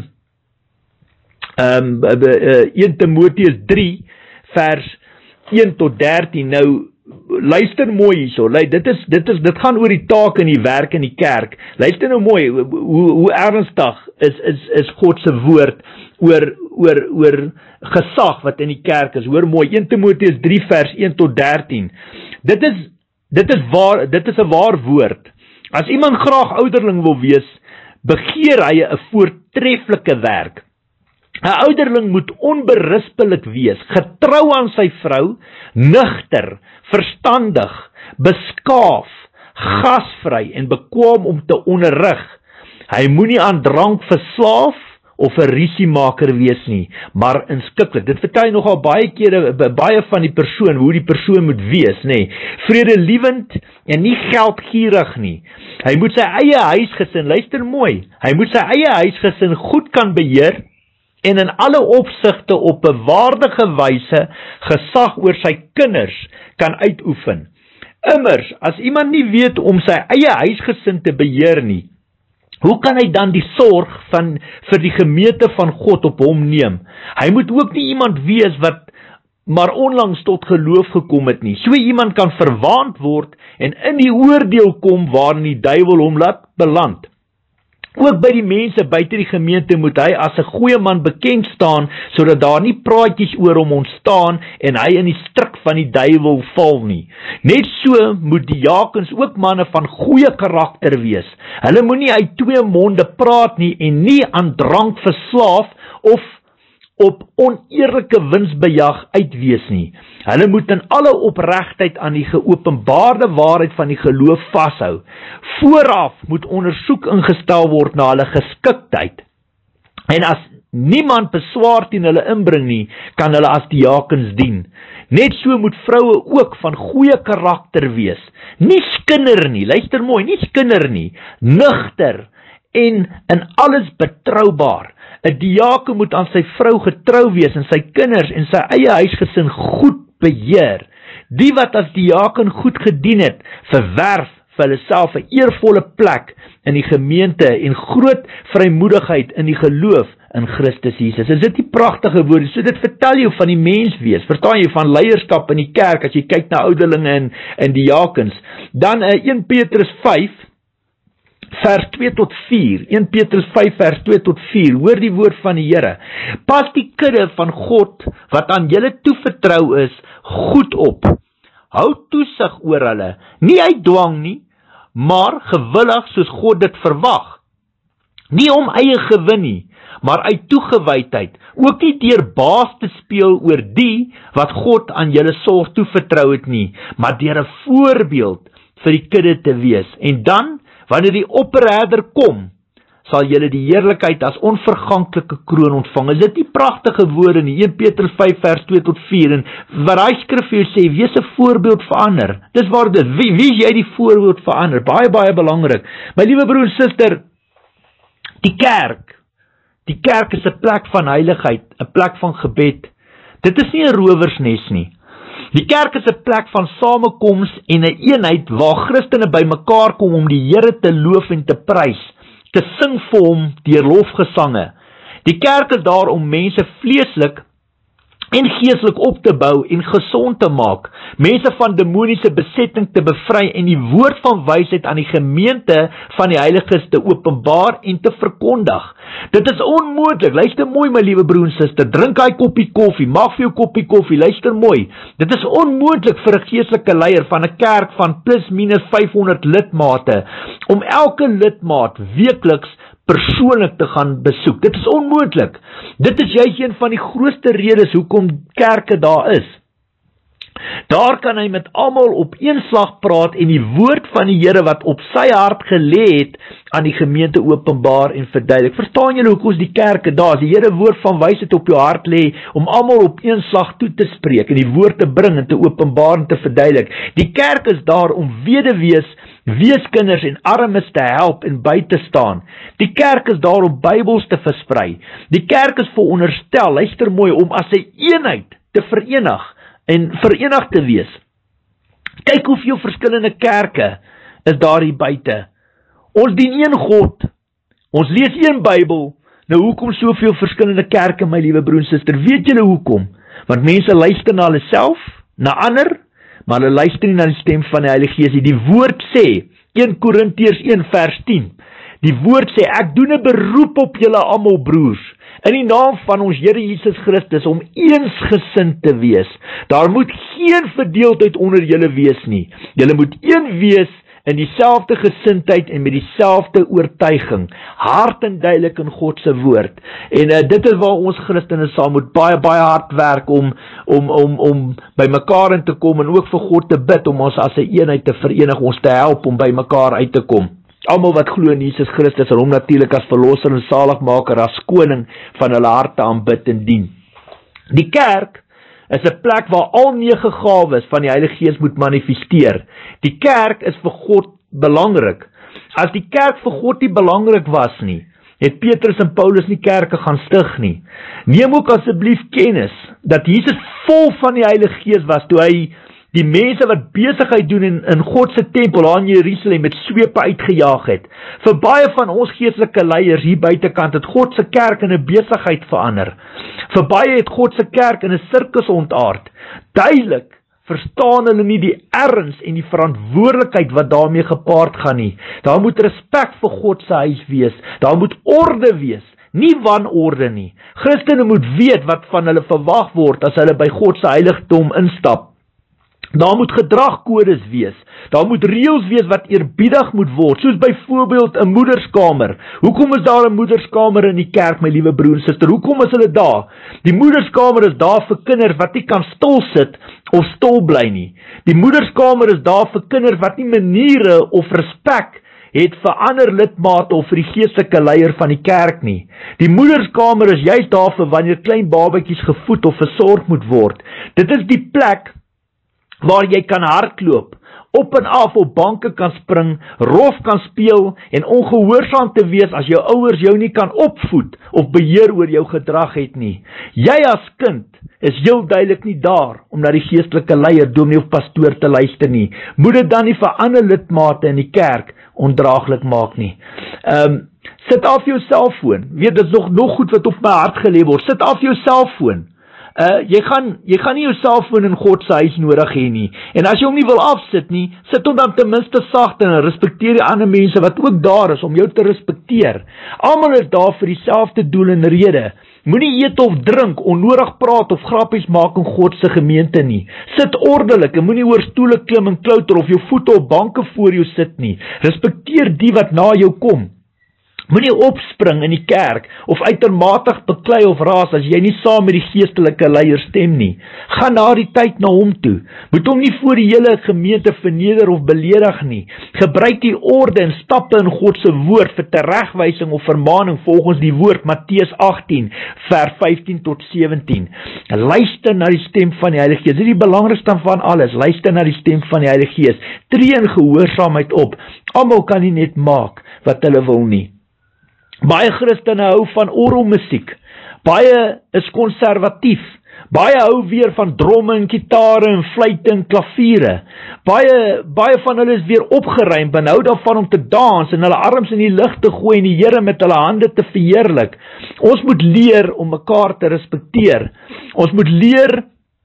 um, uh, een Timoteus drie, vers een tot dertien, nou, luister mooi hierso, dit is, dit is, dit gaan oor die taak en die werk in die kerk, luister nou mooi, hoe, hoe ernstig is, is, is God se woord, oor, oor, oor gesag wat in die kerk is, hoor mooi, een Timoteus drie vers een tot dertien, dit is, dit is waar, dit is 'n waar woord, as iemand graag ouderling wil wees, begeer hy 'n voortreffelike werk. 'n Ouderling moet onberispelik wees, getrou aan sy vrou, nugter, verstandig, beskaaf, gasvry en bekwaam om te onderrig. Hy moenie aan drank verslaaf of 'n rusiemaker wees nie, maar inskikkelik. Dit vertel nogal baie kere, baie van die persoon, hoe die persoon moet wees, nê. Vredelewend en nie geldgierig nie. Hy moet sy eie huisgesin, luister mooi, hy moet sy eie huisgesin goed kan beheer, en in alle opsigte op 'n waardige wyse gesag oor sy kinders kan uitoefen. Immers, as iemand nie weet om sy eie huisgesin te beheer nie, hoe kan hy dan die sorg van, vir die gemeente van God op hom neem? Hy moet ook nie iemand wees wat maar onlangs tot geloof gekom het nie. So iemand kan verwaand word en in die oordeel kom waarin die duiwel hom laat beland. Ook by die mense buite die gemeente moet hy as 'n goeie man bekend staan, sodat daar nie praatjies oor hom ontstaan en hy in die stryk van die duiwel val nie. Net so moet die diakens ook manne van goeie karakter wees. Hulle moenie uit twee monde praat nie en nie aan drank verslaaf of op oneerlike winsbejag uitwees nie. Hulle moet in alle opregtheid aan die geopenbaarde waarheid van die geloof vashou. Vooraf moet ondersoek ingestel word na hulle geskiktheid. En as niemand beswaar teen hulle inbring nie, kan hulle as diakens dien. Net so moet vroue ook van goeie karakter wees. Nie skinder nie, luister mooi, nie skinder nie, nugter en in alles betroubaar. 'n Diaken moet aan sy vrou getrou wees en sy kinders en sy eie huisgesin goed beheer. Die wat as diaken goed gedien het, verwerf vir hulle self 'n eervolle plek in die gemeente en groot vrymoedigheid in die geloof in Christus Jesus. Is dit nie pragtige woorde? So dit vertel jou van die menswees, verstaan jy, van leierskap in die kerk, as jy kyk na ouderlinge en, en diakens. Dan uh, Eerste Petrus vyf, vers twee tot vier, Eerste Petrus vyf vers twee tot vier, hoor die woord van die Here. Pas die kudde van God, wat aan julle toevertrou is, goed op. Hou toesig oor hulle, nie uit dwang nie, maar gewillig soos God dit verwag. Nie om eie gewin nie, maar uit toegewydheid, ook nie deur baas te speel oor die, wat God aan julle sorg toevertrou het nie, maar deur 'n voorbeeld vir die kudde te wees. En dan, wanneer die opperherder kom, sal julle die heerlikheid as onverganklike kroon ontvang. Is dit nie pragtige woorde nie? Eerste Petrus vyf vers twee tot vier, en wat hy skrif vir jou sê, wees 'n voorbeeld vir ander. Dis waar dit, wie, wie is jy die voorbeeld vir ander? Baie, baie belangrik. My liewe broer en suster, die kerk, die kerk is 'n plek van heiligheid, 'n plek van gebed. Dit is nie 'n rowersnes nie. Die kerk is 'n plek van samekoms en 'n een eenheid waar Christene bymekaar kom om die Here te loof en te prys, te sing vir hom deur lofgesange. Die kerk is daar om mense vleeslik en geestelik op te bou en gesond te maak, mense van demoniese besetting te bevry en die woord van wysheid aan die gemeente van die heiliges te openbaar en te verkondig. Dit is onmoontlik, luister mooi my liewe broer en suster, drink hy koppie koffie, maak vir jou koppie koffie, luister mooi, dit is onmoontlik vir 'n geestelike leier van 'n kerk van plus minus vyfhonderd lidmate, om elke lidmaat weekliks persoonlik te gaan besoek. Dit is onmoontlik. Dit is juist een van die grootste redes hoekom kerke daar is. Daar kan hy met almal op een slag praat en die woord van die Here wat op sy hart gelê het aan die gemeente openbaar en verduidelik. Verstaan julle hoekom is die kerke daar? As die Here woord van wysheid op jou hart lê om almal op een slag toe te spreek en die woord te bring en te openbaar en te verduidelik. Die kerk is daar om weduwees, weeskinders en armes te help en by te staan. Die kerk is daar om Bybels te versprei. Die kerk is veronderstel, luister mooi, om as 'n eenheid te verenig en verenig te wees. Kyk hoeveel verskillende kerke is daar hier buite. Ons dien een God, ons lees een Bybel. Nou hoekom soveel verskillende kerke, my liewe broer en suster? Weet julle hoekom? Want mense luister na hulle self, na ander, maar hulle luister nie na die stem van die Heilige Gees nie. Die woord sê, Eerste Korintiërs een vers tien, die woord sê, ek doen 'n beroep op julle almal broers, in die naam van ons Here Jesus Christus, om eensgesind te wees. Daar moet geen verdeeldheid onder julle wees nie. Julle moet een wees in dieselfde gesindheid en met dieselfde oortuiging, hard en duidelik in God se woord. En uh, dit is waar ons Christene saam moet baie baie hard werk om om om om by mekaar in te kom en ook vir God te bid om ons as 'n een eenheid te verenig, ons te help om by mekaar uit te kom. Almal wat glo in Jesus Christus en hom natuurlik as verlosser en saligmaker, as koning van hulle harte aanbid en dien. Die kerk is 'n plek waar al nege gawes van die Heilige Gees moet manifesteer. Die kerk is vir God belangrik. As die kerk vir God nie belangrik was nie, het Petrus en Paulus nie kerke gaan stig nie. Neem ook asseblief kennis dat Jesus vol van die Heilige Gees was toe hy die mense wat besigheid doen in, in God se tempel daar in Jerusalem met swepe uitgejaag het. Vir baie van ons geestelike leiers hier buitekant het God se kerk in 'n besigheid verander. Vir baie het God se kerk in 'n sirkus ontaard. Duidelik verstaan hulle nie die erns en die verantwoordelikheid wat daarmee gepaard gaan nie. Daar moet respek vir God se huis wees, daar moet orde wees, nie wanorde nie. Christene moet weet wat van hulle verwag word as hulle by God se heiligdom instap. Daar moet gedragkodes wees, daar moet reëls wees wat eerbiedig moet word, soos byvoorbeeld 'n moederskamer. Hoekom is daar 'n moederskamer in die kerk, my liewe broer en suster? Hoekom is hulle daar? Die moederskamer is daar vir kinders wat nie kan stil sit of stil bly nie. Die moederskamer is daar vir kinders wat nie maniere of respek het vir ander lidmate of vir die geestelike leier van die kerk nie. Die moederskamer is juist daar vir wanneer klein babatjies gevoed of versorg moet word. Dit is die plek waar jy kan hardloop, op en af op banke kan spring, rof kan speel en ongehoorsaam te wees as jou ouers jou nie kan opvoed of beheer oor jou gedrag het nie. Jy as kind is heel duidelik nie daar om na die geestelike leier, dominee of pastoor te luister nie. Moet dit dan nie vir ander lidmate in die kerk ondraaglik maak nie. Um, sit af jou selfoon. Weet, dit is nog, nog goed wat op my hart gelê word. Sit af jou selfoon. Uh, jy gaan, jy gaan nie jou selfoon in God se huis nodig hê nie. En as jy hom nie wil afsit nie, sit hom dan ten minste sagte en respekteer die ander mense wat ook daar is om jou te respekteer. Almal is daar vir dieselfde doel en rede. Moenie eet of drink, onnodig praat of grappies maak in God se gemeente nie. Sit ordelik en moenie oor stoele klim en klouter of jou voete op banke voor jou sit nie. Respekteer die wat na jou kom. Moenie opspring in die kerk of uitermatig beklei of raas as jy nie saam met die geestelike leier stem nie. Gaan na die tyd na hom toe. Moet hom nie voor die hele gemeente verneder of beledig nie. Gebruik die orde en stappe in God se woord vir teregwysing of vermaaning volgens die woord Matteus agttien vers vyftien tot sewentien. Luister na die stem van die Heilige Gees. Dit is die belangrikste van alles. Luister na die stem van die Heilige Gees. Tree in gehoorsaamheid op. Almal kan nie net maak wat hulle wil nie. Baie Christene hou van orgelmusiek, baie is konservatief, baie hou weer van dromme en gitare en fluite en klaviere, baie, baie van hulle is weer opgeruimd en hou daarvan om te dans en hulle arms in die lug te gooi en die Here met hulle hande te verheerlik. Ons moet leer om mekaar te respekteer, ons moet leer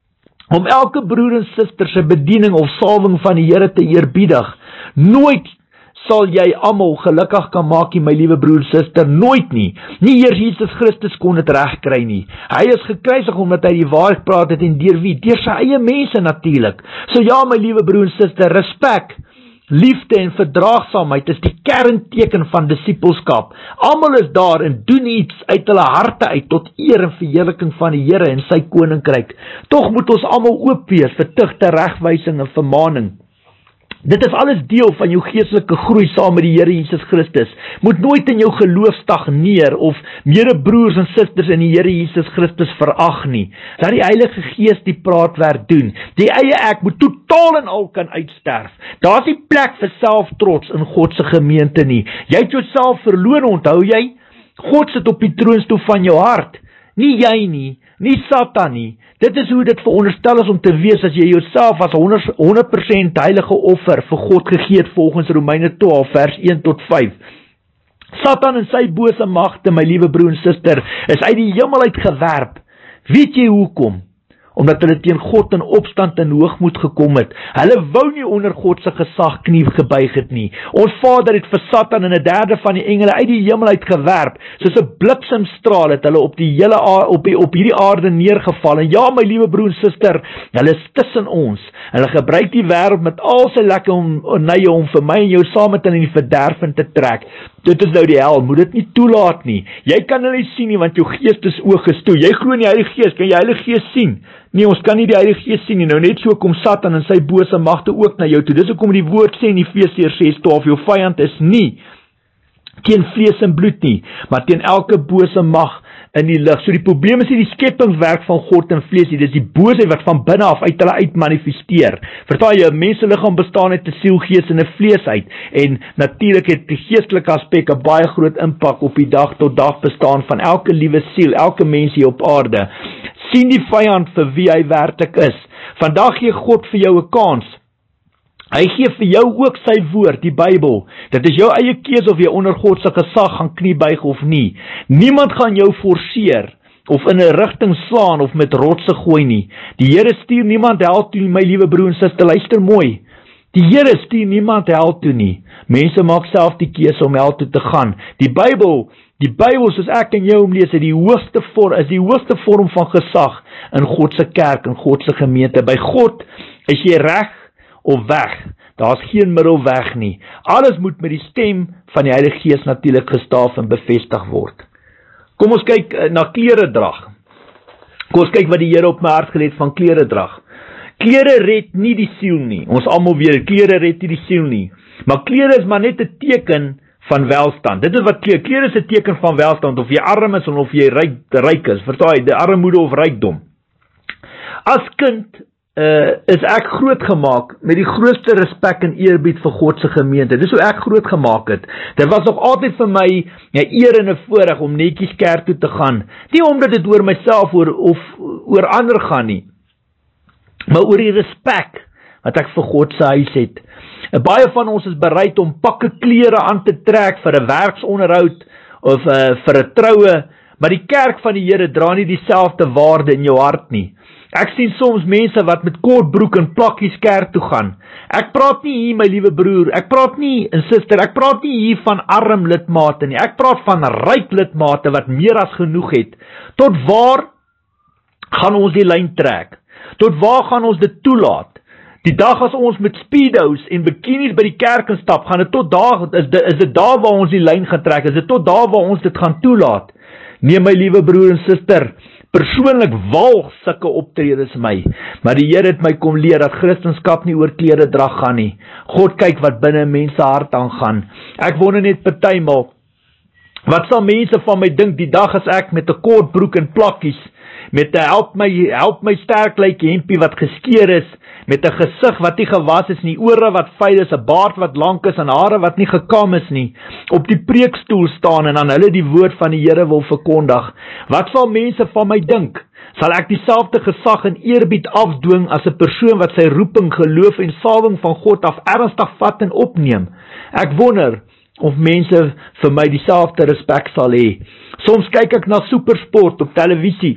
om elke broer en suster se bediening of salwing van die Here te eerbiedig. Nooit sal jy almal gelukkig kan maak, my liewe broer en suster, nooit nie. Nie eers Jesus Christus kon dit regkry nie. Hy is gekruisig omdat hy die waarheid praat het en deur wie? Deur sy eie mense natuurlik. So ja, my liewe broer en suster, respek, liefde en verdraagsaamheid is die kernteken van disippelskap. Almal is daar en doen iets uit hulle harte uit tot eer en verheerliking van die Here en sy koninkryk. Tog moet ons almal oop wees vir tugte, regwysing en vermaaning. Dit is alles deel van jou geestelike groei saam met die Here Jesus Christus. Moet nooit in jou geloof stagneer of medebroers en susters in die Here Jesus Christus verag nie. Laat die Heilige Gees die praatwerk doen. Die eie ek moet totaal en al kan uitsterf. Daar is nie plek vir selftrots in God se gemeente nie. Jy het jouself verloor, onthou jy? God sit op die troonstoel van jou hart. Nie jy nie, nie Satan nie. Dit is hoe dit veronderstel is om te wees as jy jouself as honderd persent heilige offer vir God gegee het volgens Romeine twaalf vers een tot vyf. Satan en sy bose magte, my liewe broer en suster, is uit die hemel uit gewerp. Weet jy hoekom? Omdat hulle teen God in opstand en hoogmoed gekom het. Hulle wou nie onder God se gesag knie gebuig het nie. Ons Vader het vir Satan en 'n derde van die engele uit die hemel uit gewerp. Soos 'n bliksemstraal het hulle op die hele op die op hierdie aarde neergeval. En ja, my liewe broer en suster, hulle is tussen ons. Hulle gebruik die wêreld met al sy lekker onye om vir my en jou saam met hulle in die verderf in te trek. Dit is nou die hel, moet dit nie toelaat nie. Jy kan hulle nie sien nie, want jou geestesoog is toe. Jy glo in die Heilige Gees, kan jy Heilige Gees sien? Nee, ons kan nie die Heilige Gees sien nie. Nou net so kom Satan en sy bose magte ook na jou toe. Dis hoekom die woord sê in Efesiërs ses twaalf, jou vyand is nie teen vlees en bloed nie, maar teen elke bose mag in die lig. So die probleem is nie die skepingswerk van God en vlees nie, dis die boosheid wat van binne af uit hulle uit manifesteer. Verstaan jy, 'n menseliggaam bestaan uit 'n siel, gees en 'n vlees uit. En natuurlik het die geestelike aspek 'n baie groot impak op die dag tot dag bestaan van elke liewe siel, elke mens hier op aarde. Sien die vyand vir wie hy werklik is. Vandag gee God vir jou 'n kans. Hy gee vir jou ook sy woord, die Bybel. Dit is jou eie keuse of jy onder God se gesag gaan kniebuig of nie. Niemand gaan jou forceer of in 'n rigting slaan of met rotse gooi nie. Die Here stuur niemand hel toe nie, my liewe broer en suster, luister mooi. Die Here stuur niemand hel toe nie. Mense maak self die keuse om hel toe te gaan. Die Bybel, die Bybel soos ek en jou omlees, is die hoogste vorm, is die hoogste vorm van gesag in God se kerk, in God se gemeente. By God is jy reg of weg. Daar's geen middelweg nie. Alles moet met die stem van die Heilige Gees natuurlik gestaaf en bevestig word. Kom ons kyk na kleredrag. Kom ons kyk wat die Here op my hart gelê het van kleredrag. Klere red nie die siel nie. Ons almal weet, klere red nie die siel nie. Maar klere is maar net 'n teken van welstand. Dit is wat klere, klere is 'n teken van welstand, of jy arm is of jy ryk, ryk is. Verstaan jy, die armoede of rykdom. As kind Uh, is ek groot gemaak met die grootste respek en eerbied vir God se gemeente. Dis hoe ek groot gemaak het. Dit was nog altyd vir my 'n eer en 'n voorreg om netjies kerk toe te gaan. Nie omdat dit oor myself oor, of oor ander gaan nie, maar oor die respek wat ek vir God se huis het. En baie van ons is bereid om pakke klere aan te trek vir 'n werksonderhoud of uh, vir 'n troue, maar die kerk van die Here dra nie dieselfde waarde in jou hart nie. Ek sien soms mense wat met kort broek en plakkies kerk toe gaan. Ek praat nie hier, my liewe broer, ek praat nie, en suster, ek praat nie hier van arm lidmate nie. Ek praat van ryk lidmate wat meer as genoeg het. Tot waar gaan ons die lyn trek? Tot waar gaan ons dit toelaat? Die dag as ons met speedos en bikinis by die kerk kan stap, gaan dit tot daar, is dit, is dit daar waar ons die lyn gaan trek? Is dit tot daar waar ons dit gaan toelaat? Nee, my liewe broer en suster, persoonlik walg sulke optredes my, maar die Here het my kom leer dat Christendom nie oor kleredrag gaan nie. God kyk wat binne mense hart aangaan. Ek wonder net partymal, wat sal mense van my dink die dag as ek met 'n kort broek en plakkies, met 'n help my help my sterk lyk hempie wat geskeur is, met 'n gesig wat nie gewas is nie, ore wat vuil is, 'n baard wat lank is en hare wat nie gekam is nie, op die preekstoel staan en aan hulle die woord van die Here wil verkondig. Wat sal mense van my dink? Sal ek dieselfde gesag en eerbied afdwing as 'n persoon wat sy roeping, geloof en salwing van God af ernstig vat en opneem? Ek wonder of mense vir my dieselfde respek sal hê. Soms kyk ek na supersport op televisie.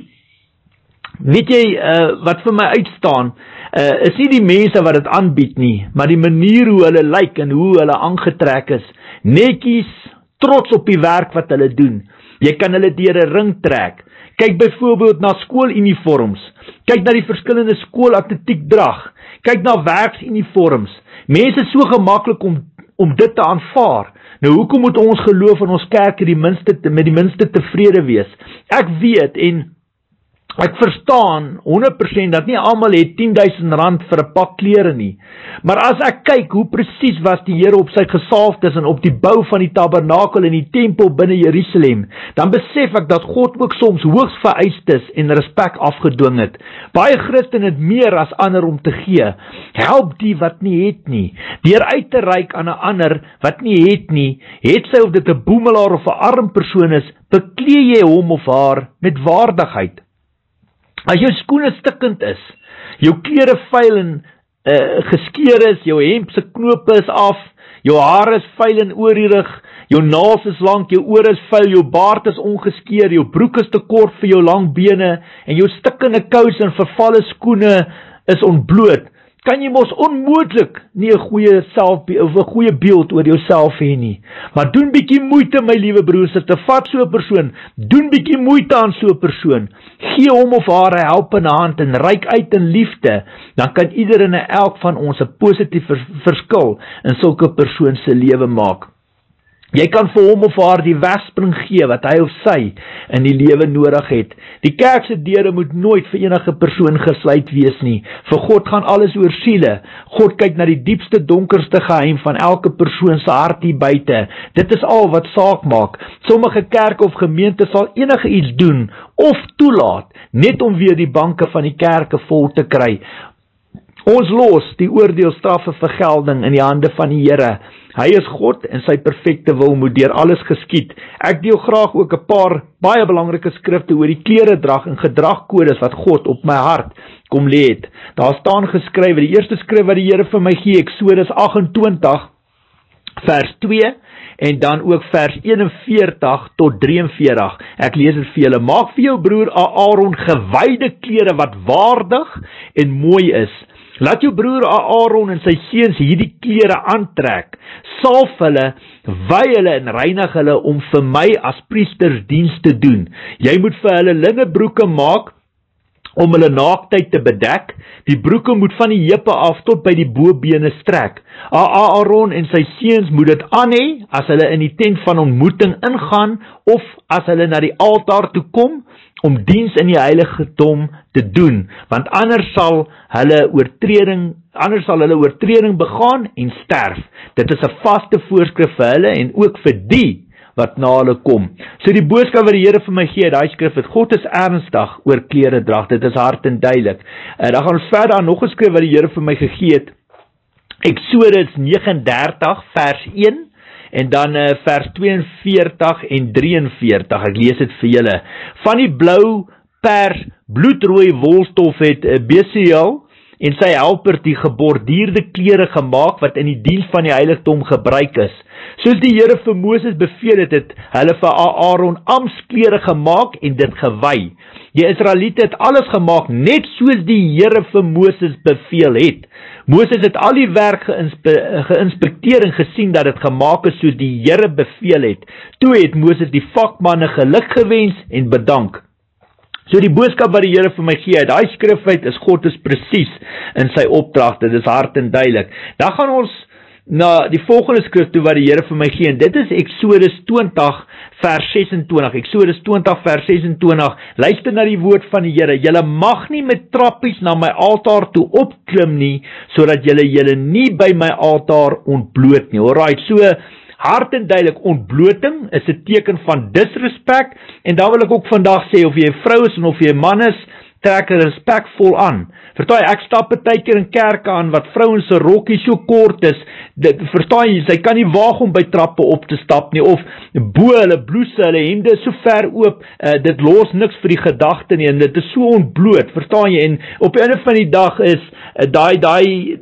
Weet jy uh, wat vir my uitstaan? Uh, is nie die mense wat dit aanbied nie, maar die manier hoe hulle lyk en hoe hulle aangetrek is. Netjies, trots op die werk wat hulle doen. Jy kan hulle deur 'n ring trek. Kyk byvoorbeeld na skooluniforms. Kyk na die verskillende skoolatletiekdrag. Kyk na werksuniforms. Mense is so gemaklik om om dit te aanvaar. Nou hoekom moet ons geloof in ons kerk die minste te, met die minste tevrede wees? Ek weet en ek verstaan honderd persent dat nie almal het tien duisend rand vir 'n pak klere nie. Maar as ek kyk hoe presies was die Here op sy gesalfdes en op die bou van die tabernakel en die tempel binne Jerusalem, dan besef ek dat God ook soms hoogs vereistes en respek afgedwing het. Baie Christene het meer as ander om te gee. Help die wat nie het nie. Deur uit te reik aan 'n ander wat nie het nie, het sy of dit 'n boemelaar of 'n arm persoon is, beklee jy hom of haar met waardigheid. As jou skoene stikkend is, jou klere vuil en uh, geskeur is, jou hemp se knope is af, jou hare is vuil en oorierig, jou naels is lank, jou ore is vuil, jou baard is ongeskeur, jou broek is te kort vir jou lang bene en jou stikkende kouse en vervalle skoene is ontbloot, kan jy mos onmoontlik nie 'n goeie self of 'n goeie beeld oor jouself hê nie. Maar doen bietjie moeite, my liewe broers, te vat so 'n persoon. Doen bietjie moeite aan so 'n persoon. Gee hom of haar 'n helpende hand en reik uit in liefde. Dan kan ieder en elk van ons 'n positiewe verskil in sulke persoon se lewe maak. Jy kan vir hom of haar die wegspring gee wat hy of sy in die lewe nodig het. Die kerk se deure moet nooit vir enige persoon gesluit wees nie. Vir God gaan alles oor siele. God kyk na die diepste, donkerste geheim van elke persoon se hart hier buite. Dit is al wat saak maak. Sommige kerke of gemeentes sal enige iets doen of toelaat, net om weer die banke van die kerke vol te kry. Ons los die oordeel, straffe, vergelding in die hande van die Here. Hy is God en sy perfekte wil moet deur alles geskied. Ek deel graag ook 'n paar baie belangrike skrifte oor die kleredrag en gedragkodes wat God op my hart kom lê het. Daar staan geskrywe, die eerste skrif wat die Here vir my gee, Eksodus agt en twintig vers twee, en dan ook vers eenenveertig tot drieënveertig. Ek lees dit vir julle. Maak vir jou broer Aaron gewyde klere wat waardig en mooi is. Laat jou broer Aaron en sy seuns hierdie klere aantrek. Salf hulle, wy hulle en reinig hulle om vir my as priesters diens te doen. Jy moet vir hulle linnebroeke maak om hulle naaktheid te bedek. Die broeke moet van die heupe af tot by die bobene strek. Aaron en sy seuns moet dit aan hê as hulle in die tent van ontmoeting ingaan of as hulle na die altaar toe kom om diens in die heiligdom te doen, want anders sal hulle oortreding anders sal hulle oortreding begaan en sterf. Dit is 'n vaste voorskrif vir hulle en ook vir die wat na hulle kom. So die boodskap wat die Here vir my gee, daai skrif het, God is ernstig oor kleredrag, dit is hard en duidelik. En dan gaan ons verder aan nog 'n skrif wat die Here vir my gegee het, Eksodus nege en dertig vers een, en dan uh, vers twee en veertig en drie en veertig, ek lees dit vir julle. Van die blou, pers, bloedrooi wolstof het uh, Bezaleel en sy helper die geborduurde klere gemaak wat in die diens van die heiligdom gebruik is. Soos die Here vir Moses beveel het, het hulle vir Aaron ampsklere gemaak en dit gewy. Die Israeliete het alles gemaak net soos die Here vir Moses beveel het. Moses het al die werk geinspe, geïnspekteer en gesien dat dit gemaak is soos die Here beveel het. Toe het Moses die vakmanne geluk gewens en bedank. So die boodskap wat die Here vir my gee, daai skrif uit is God is presies in sy opdragte, dit is hard en duidelik. Dan gaan ons na die volgende skrif toe wat die Here vir my gee, en dit is Eksodus twintig vers ses en twintig, Eksodus twintig vers ses en twintig, luister na die woord van die Here, julle mag nie met trappies na my altaar toe opklim nie, sodat julle julle nie by my altaar ontbloot nie. Alright, so hard en duidelik, ontbloting is 'n teken van disrespek, en dan wil ek ook vandag sê, of jy 'n vrou is en of jy 'n man is, trek respekvol aan. Verstaan jy, ek stap partykeer in kerke aan wat vrouens se rokkie so kort is, dit, verstaan jy, sy kan nie waag om by trappe op te stap nie, of bo hulle blouse, hulle hemde is so ver oop, uh, dit los niks vir die gedagte nie, en dit is so ontbloot, verstaan jy, en op die einde van die dag is, uh, daai, daai,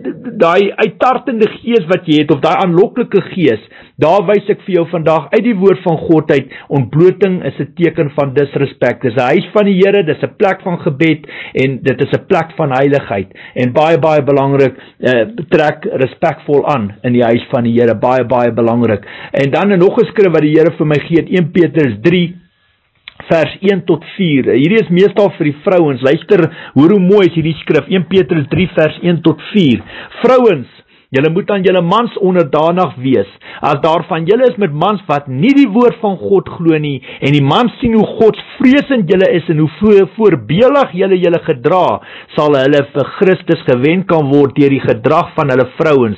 daai uittartende gees wat jy het, of daai aanloklike gees, daar wys ek vir jou vandag, uit die woord van God uit, ontbloting is 'n teken van disrespek, dit is 'n huis van die Here, dit is 'n plek van gebed, en dit is 'n plek van heiligheid, en baie, baie belangrik, uh, trek respekvol aan in die huis van die Here, baie, baie belangrik. En dan nog 'n skrif wat die Here vir my gee, een Petrus drie, vers een tot vier, hierdie is meestal vir die vrouens, luister, hoor hoe mooi is hierdie skrif, een Petrus drie, vers een tot vier, vrouens, julle moet aan julle mans onderdanig wees, as daar van julle is met mans wat nie die woord van God glo nie, en die mans sien hoe godsvreesend julle is, en hoe voorbeeldig julle julle gedra, sal hulle vir Christus gewen kan word deur die gedrag van hulle vrouens.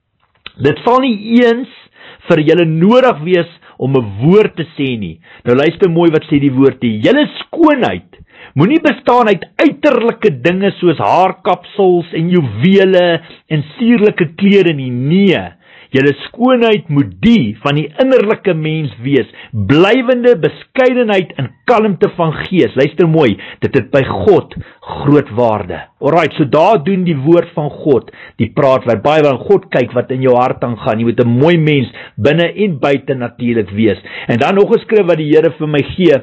Dit sal nie eens vir julle nodig wees om 'n woord te sê nie. Nou luister mooi wat sê die woord, die julle skoonheid moenie bestaan uit uiterlike dinge soos haarkapsels en juwele en sierlike klere nie, nee. Julle skoonheid moet die van die innerlike mens wees, blywende beskeidenheid en kalmte van gees. Luister mooi, dit het by God groot waarde. Alright, so daar doen die woord van God, die praat wat baie van God kyk wat in jou hart aangaan. Jy moet 'n mooi mens binne en buite natuurlik wees. En dan nog 'n skrif wat die Here vir my gee,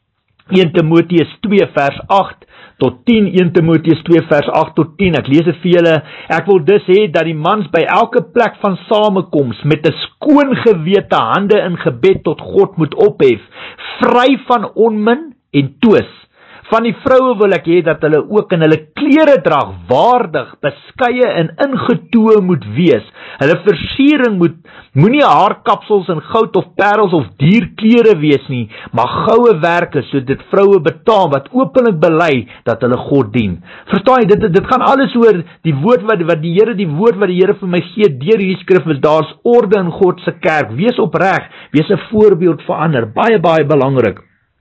een Timoteus twee vers agt tot tien, een Timoteus twee vers agt tot tien, ek lees dit vir julle, ek wil dus hê dat die mans by elke plek van samekoms met 'n skoon gewete hande in gebed tot God moet ophef, vry van onmin en twis. Van die vroue wil ek hê dat hulle ook in hulle kleredrag waardig, beskeie en ingetoe moet wees. Hulle versiering moet moenie haarkapsels en goud of parels of dierklere wees nie, maar goue werke, so dit vroue betaam wat openlik bely dat hulle God dien. Verstaan jy, dit, dit gaan alles oor die woord wat, wat die Here, die woord wat die Here vir my gee deur hierdie skrif is, daar's orde in God se kerk, wees opreg, wees 'n voorbeeld vir ander, baie, baie belangrik.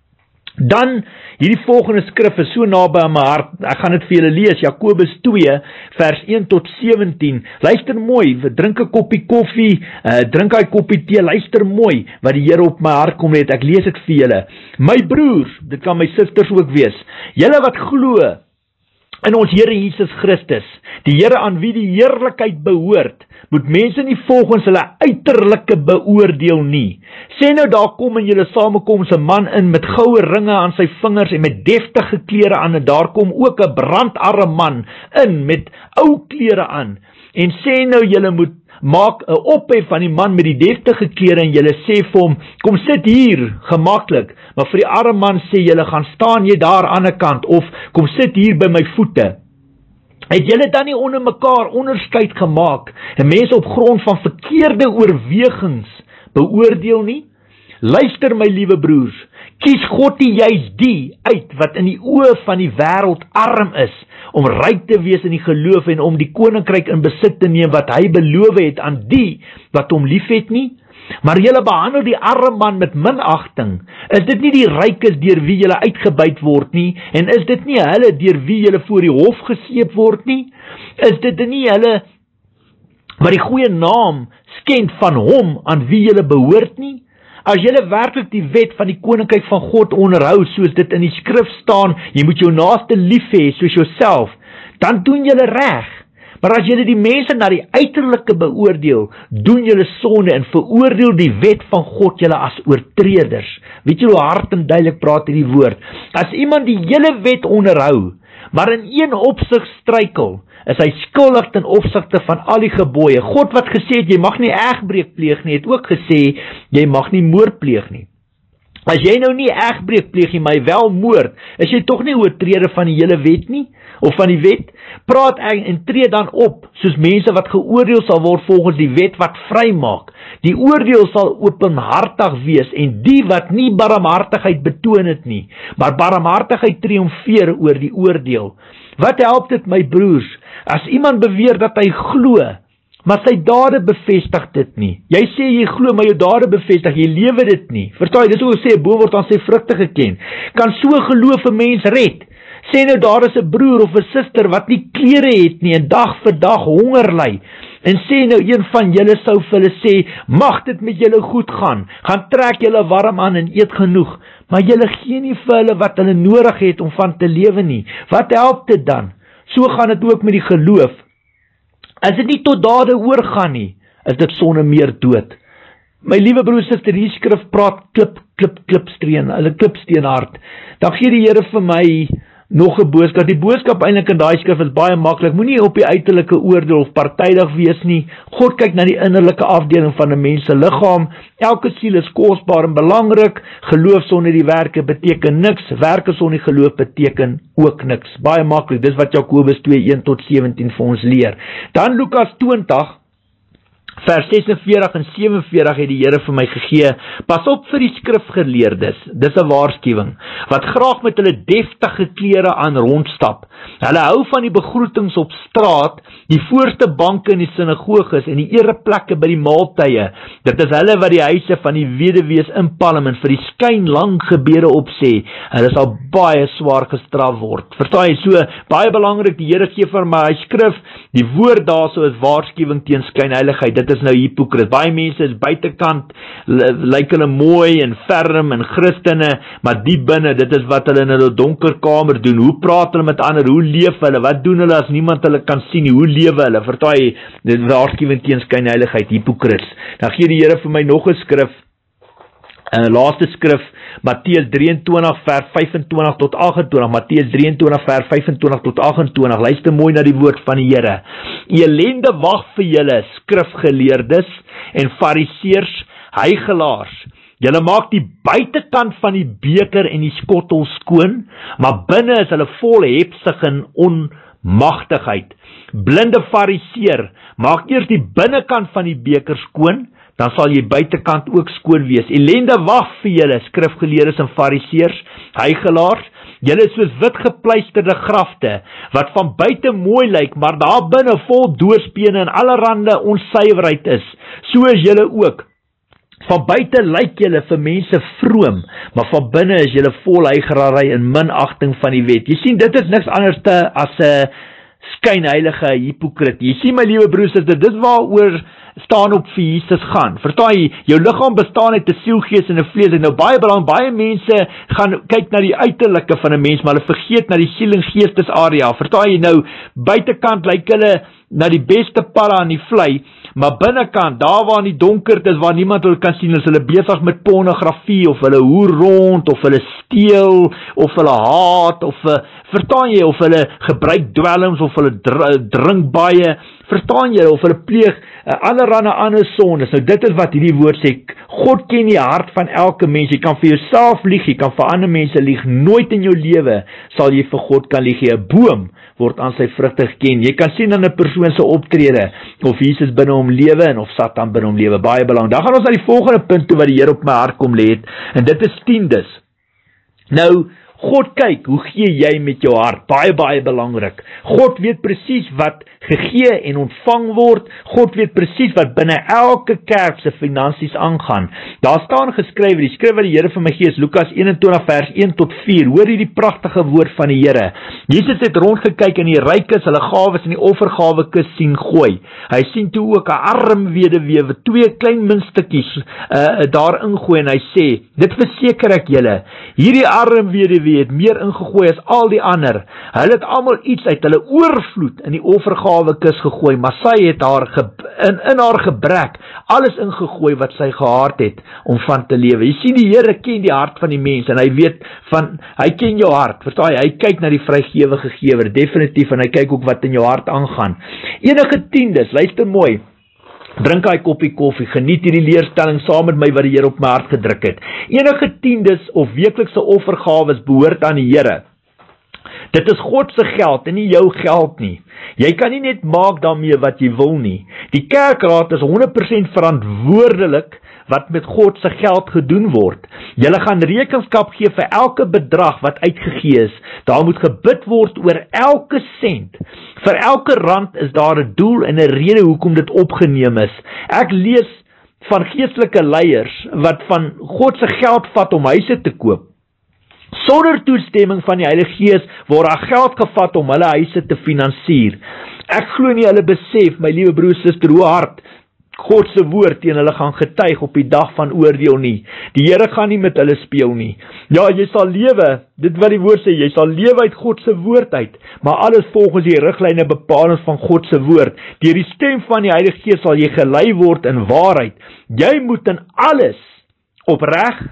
Dan, hierdie volgende skrif is so naby aan my hart, ek gaan dit vir julle lees, Jakobus twee, vers een tot sewentien, luister mooi, drink 'n koppie koffie, uh, drink 'n koppie tee, luister mooi, wat die Here op my hart kom het, ek lees dit vir julle. My broers, dit kan my susters ook wees, julle wat glo, in ons Here Jesus Christus, die Here aan wie die heerlikheid behoort, moet mense nie volgens hulle uiterlike beoordeel nie. Sê nou daar kom in julle samekoms 'n man in met goue ringe aan sy vingers en met deftige klere aan, en daar kom ook 'n brandarme man in met ou klere aan, en sê nou julle moet maak 'n ophef van die man met die deftige klere en julle sê vir hom, kom sit hier, gemaklik, maar vir die arme man sê julle, gaan staan jy daar aan die ander kant, of kom sit hier by my voete. Het julle dan nie onder mekaar onderskeid gemaak, en mense op grond van verkeerde oorwegings beoordeel nie? Luister my liewe broers, kies God nie juist die uit wat in die oë van die wêreld arm is, om ryk te wees in die geloof en om die koninkryk in besit te neem wat hy beloof het aan die wat hom liefhet nie? Maar julle behandel die arme man met minagting. Is dit nie die rykes deur wie julle uitgebuit word nie, en is dit nie hulle deur wie julle voor die hof gesleep word nie? Is dit nie hulle wat die goeie naam skend van hom aan wie julle behoort nie? As julle werklik die wet van die koninkryk van God onderhou, soos dit in die skrif staan, jy moet jou naaste lief hê soos jouself, dan doen julle reg. Maar as julle die mense na die uiterlike beoordeel, doen julle sonde en veroordeel die wet van God julle as oortreders. Weet jy hoe hard en duidelik praat hierdie woord? As iemand die hele wet onderhou, maar in een opsig struikel, is hy skuldig ten opsigte van al die gebooie. God wat gesê het, jy mag nie egbreek pleeg nie, het ook gesê, jy mag nie moord pleeg nie. As jy nou nie egbreek pleeg nie, maar wel moord, is jy tog nie oortreder van die hele wet nie? Of van die wet? Praat ek en tree dan op, soos mense wat geoordeel sal word volgens die wet wat vry maak. Die oordeel sal openhartig wees, en die wat nie barmhartigheid betoon het nie, maar barmhartigheid triomfeer oor die oordeel. Wat help dit my broers, as iemand beweer dat hy glo, maar sy dade bevestig dit nie? Jy sê jy glo, maar jou dade bevestig, jy lewe dit nie. Verstaan jy, dis hoe sê, bo word aan sy vrugte geken. Kan so geloof 'n mens red? Sê nou daar is 'n broer of 'n suster wat nie klere het nie, en dag vir dag honger ly, en sê nou een van julle sou vir hulle sê, mag dit met julle goed gaan, gaan trek julle warm aan en eet genoeg, maar julle gee nie vir hulle wat hulle nodig het om van te lewe nie. Wat help dit dan? So gaan dit ook met die geloof. As dit nie tot dade oorgaan nie, is dit sonder meer dood. My liewe broer, suster, hier skrif praat klip, klip, klipsteen, hulle klipsteenhard. Dan gee die Here vir my nog 'n boodskap. Die boodskap eintlik in daai skrif is baie maklik. Moenie op die uiterlike oordeel of partydig wees nie. God kyk na die innerlike afdeling van 'n mens se liggaam. Elke siel is kosbaar en belangrik. Geloof sonder die werke beteken niks. Werke sonder die geloof beteken ook niks. Baie maklik. Dis wat Jakobus twee een tot sewentien vir ons leer. Dan Lukas twintig vers ses en veertig en sewe en veertig het die Here vir my gegee. Pas op vir die skrifgeleerdes, dis 'n waarskuwing, wat graag met hulle deftige klere aan rondstap. Hulle hou van die begroetings op straat, die voorste banke in die sinagoges en die ereplekke by die maaltye. Dit is hulle wat die huise van die weduwees inpalm en vir die skyn lang gebede opsê. Hulle sal baie swaar gestraf word. Verstaan jy? So baie belangrik, die Here gee vir my hy skrif, die woord daarso is waarskuwing teen skynheiligheid. Dit is nou hipokrit. Baie mense is buitekant, lyk hulle mooi en ferm en Christene, maar diep binne, dit is wat hulle in hulle donker kamer doen. Hoe praat hulle met ander? Hoe leef hulle? Wat doen hulle as niemand hulle kan sien nie? Hoe lewe hulle? Vertaai jy, dit is waarskuwing teen skynheiligheid, hipokrits. Dan gee die Here vir my nog 'n skrif, 'n uh, laaste skrif, Matteus drieëntwintig vers vyfentwintig tot agentwintig, Matteus drieëntwintig vers vyfentwintig tot agentwintig, luister mooi na die woord van die Here. Elende wag vir julle, skrifgeleerdes en fariseërs, heiligelaars. Julle maak die buitekant van die beker en die skottel skoon, maar binne is hulle vol hebsug en onmagtigheid. Blinde fariseer, maak eers die binnekant van die beker skoon, dan sal jy buitekant ook skoon wees. Elende wag vir julle, skrifgeleerdes en fariseërs, heiligelaars. Julle is soos wit gepleisterde grafte, wat van buite mooi lyk, maar daar binne vol doorspene en allerhande onsuiverheid is. So is julle ook. Van buite lyk julle vir mense vroom, maar van binne is julle vol hygerary en minagting van die wet. Jy sien, dit is niks anders te as 'n skynheilige hipokrit. Jy sien, my liewe broers, dit is waaroor staan op vir Jesus gaan. Verstaan jy, jou liggaam bestaan uit 'n siel, gees en 'n vlees. En nou baie belang, baie mense gaan kyk na die uiterlike van 'n mens, maar hulle vergeet na die siel en geestes area. Verstaan jy nou, buitekant lyk hulle na die beste para aan die vlei, maar binnekant, daar waar in die donkerte is, waar niemand hulle kan sien, is hulle besig met pornografie, of hulle hoer rond, of hulle steel, of hulle haat, of, uh, verstaan jy, of hulle gebruik dwelms, of hulle dr drink baie, verstaan jy, of hulle pleeg uh, allerhande ander sondes. Nou dit is wat hierdie woord sê, God ken die hart van elke mens. Jy kan vir jouself lieg, jy kan vir ander mense lieg, nooit in jou lewe sal jy vir God kan lieg. 'n Boom word aan sy vrugte geken. Jy kan sien aan 'n persoon se optrede of Jesus binne hom lewe en of Satan binne hom lewe. Baie belangrik. Dan gaan ons na die volgende punt toe wat die Here op my hart kom lê het, en dit is tiendes. Nou, God kyk, hoe gee jy met jou hart? Baie, baie belangrik. God weet presies wat gegee en ontvang word. God weet presies wat binne elke kerk se finansies aangaan. Daar staan geskrywe, die skrif wat die Here vir my gee is Lukas eenentwintig vers een tot vier. Hoor hierdie pragtige woord van die Here. Jesus het rondgekyk en die rykes hulle gawes in die offergawekis sien gooi. Hy sien toe ook 'n arm weduwee wat twee klein muntstukkies uh, daar ingooi en hy sê, dit verseker ek julle, hierdie arm weduwee het meer ingegooi as al die ander. Hulle het almal iets uit hulle oorvloed in die offergawekis gegooi, maar sy het haar in, in haar gebrek alles ingegooi wat sy gehad het om van te lewe. Jy sien, die Here ken die hart van die mens en hy weet van, hy ken jou hart, verstaan jy, hy kyk na die vrygewige gewer, definitief, en hy kyk ook wat in jou hart aangaan. Enige tiendes, luister mooi, drink hy koppie koffie, geniet hierdie leerstelling saam met my wat die Here op my hart gedruk het. Enige tiendes of weeklikse offergawes behoort aan die Here. Dit is God se geld en nie jou geld nie. Jy kan nie net maak daarmee wat jy wil nie. Die kerkraad is honderd persent verantwoordelik wat met God se geld gedoen word. Julle gaan rekenskap gee vir elke bedrag wat uitgegee is. Daar moet gebid word oor elke sent. Vir elke rand is daar 'n doel en 'n rede hoekom dit opgeneem is. Ek lees van geestelike leiers wat van God se geld vat om huise te koop. Sonder toestemming van die Heilige Gees word daar geld gevat om hulle huise te finansier. Ek glo nie hulle besef, my liewe broer, suster, hoe hard God se woord teen hulle gaan getuig op die dag van oordeel nie. Die Here gaan nie met hulle speel nie. Ja, jy sal lewe, dit wat die woord sê, jy sal lewe uit God se woord uit, maar alles volgens die riglyne bepalings van God se woord. Deur die stem van die Heilige Gees sal jy gelei word in waarheid. Jy moet in alles opreg,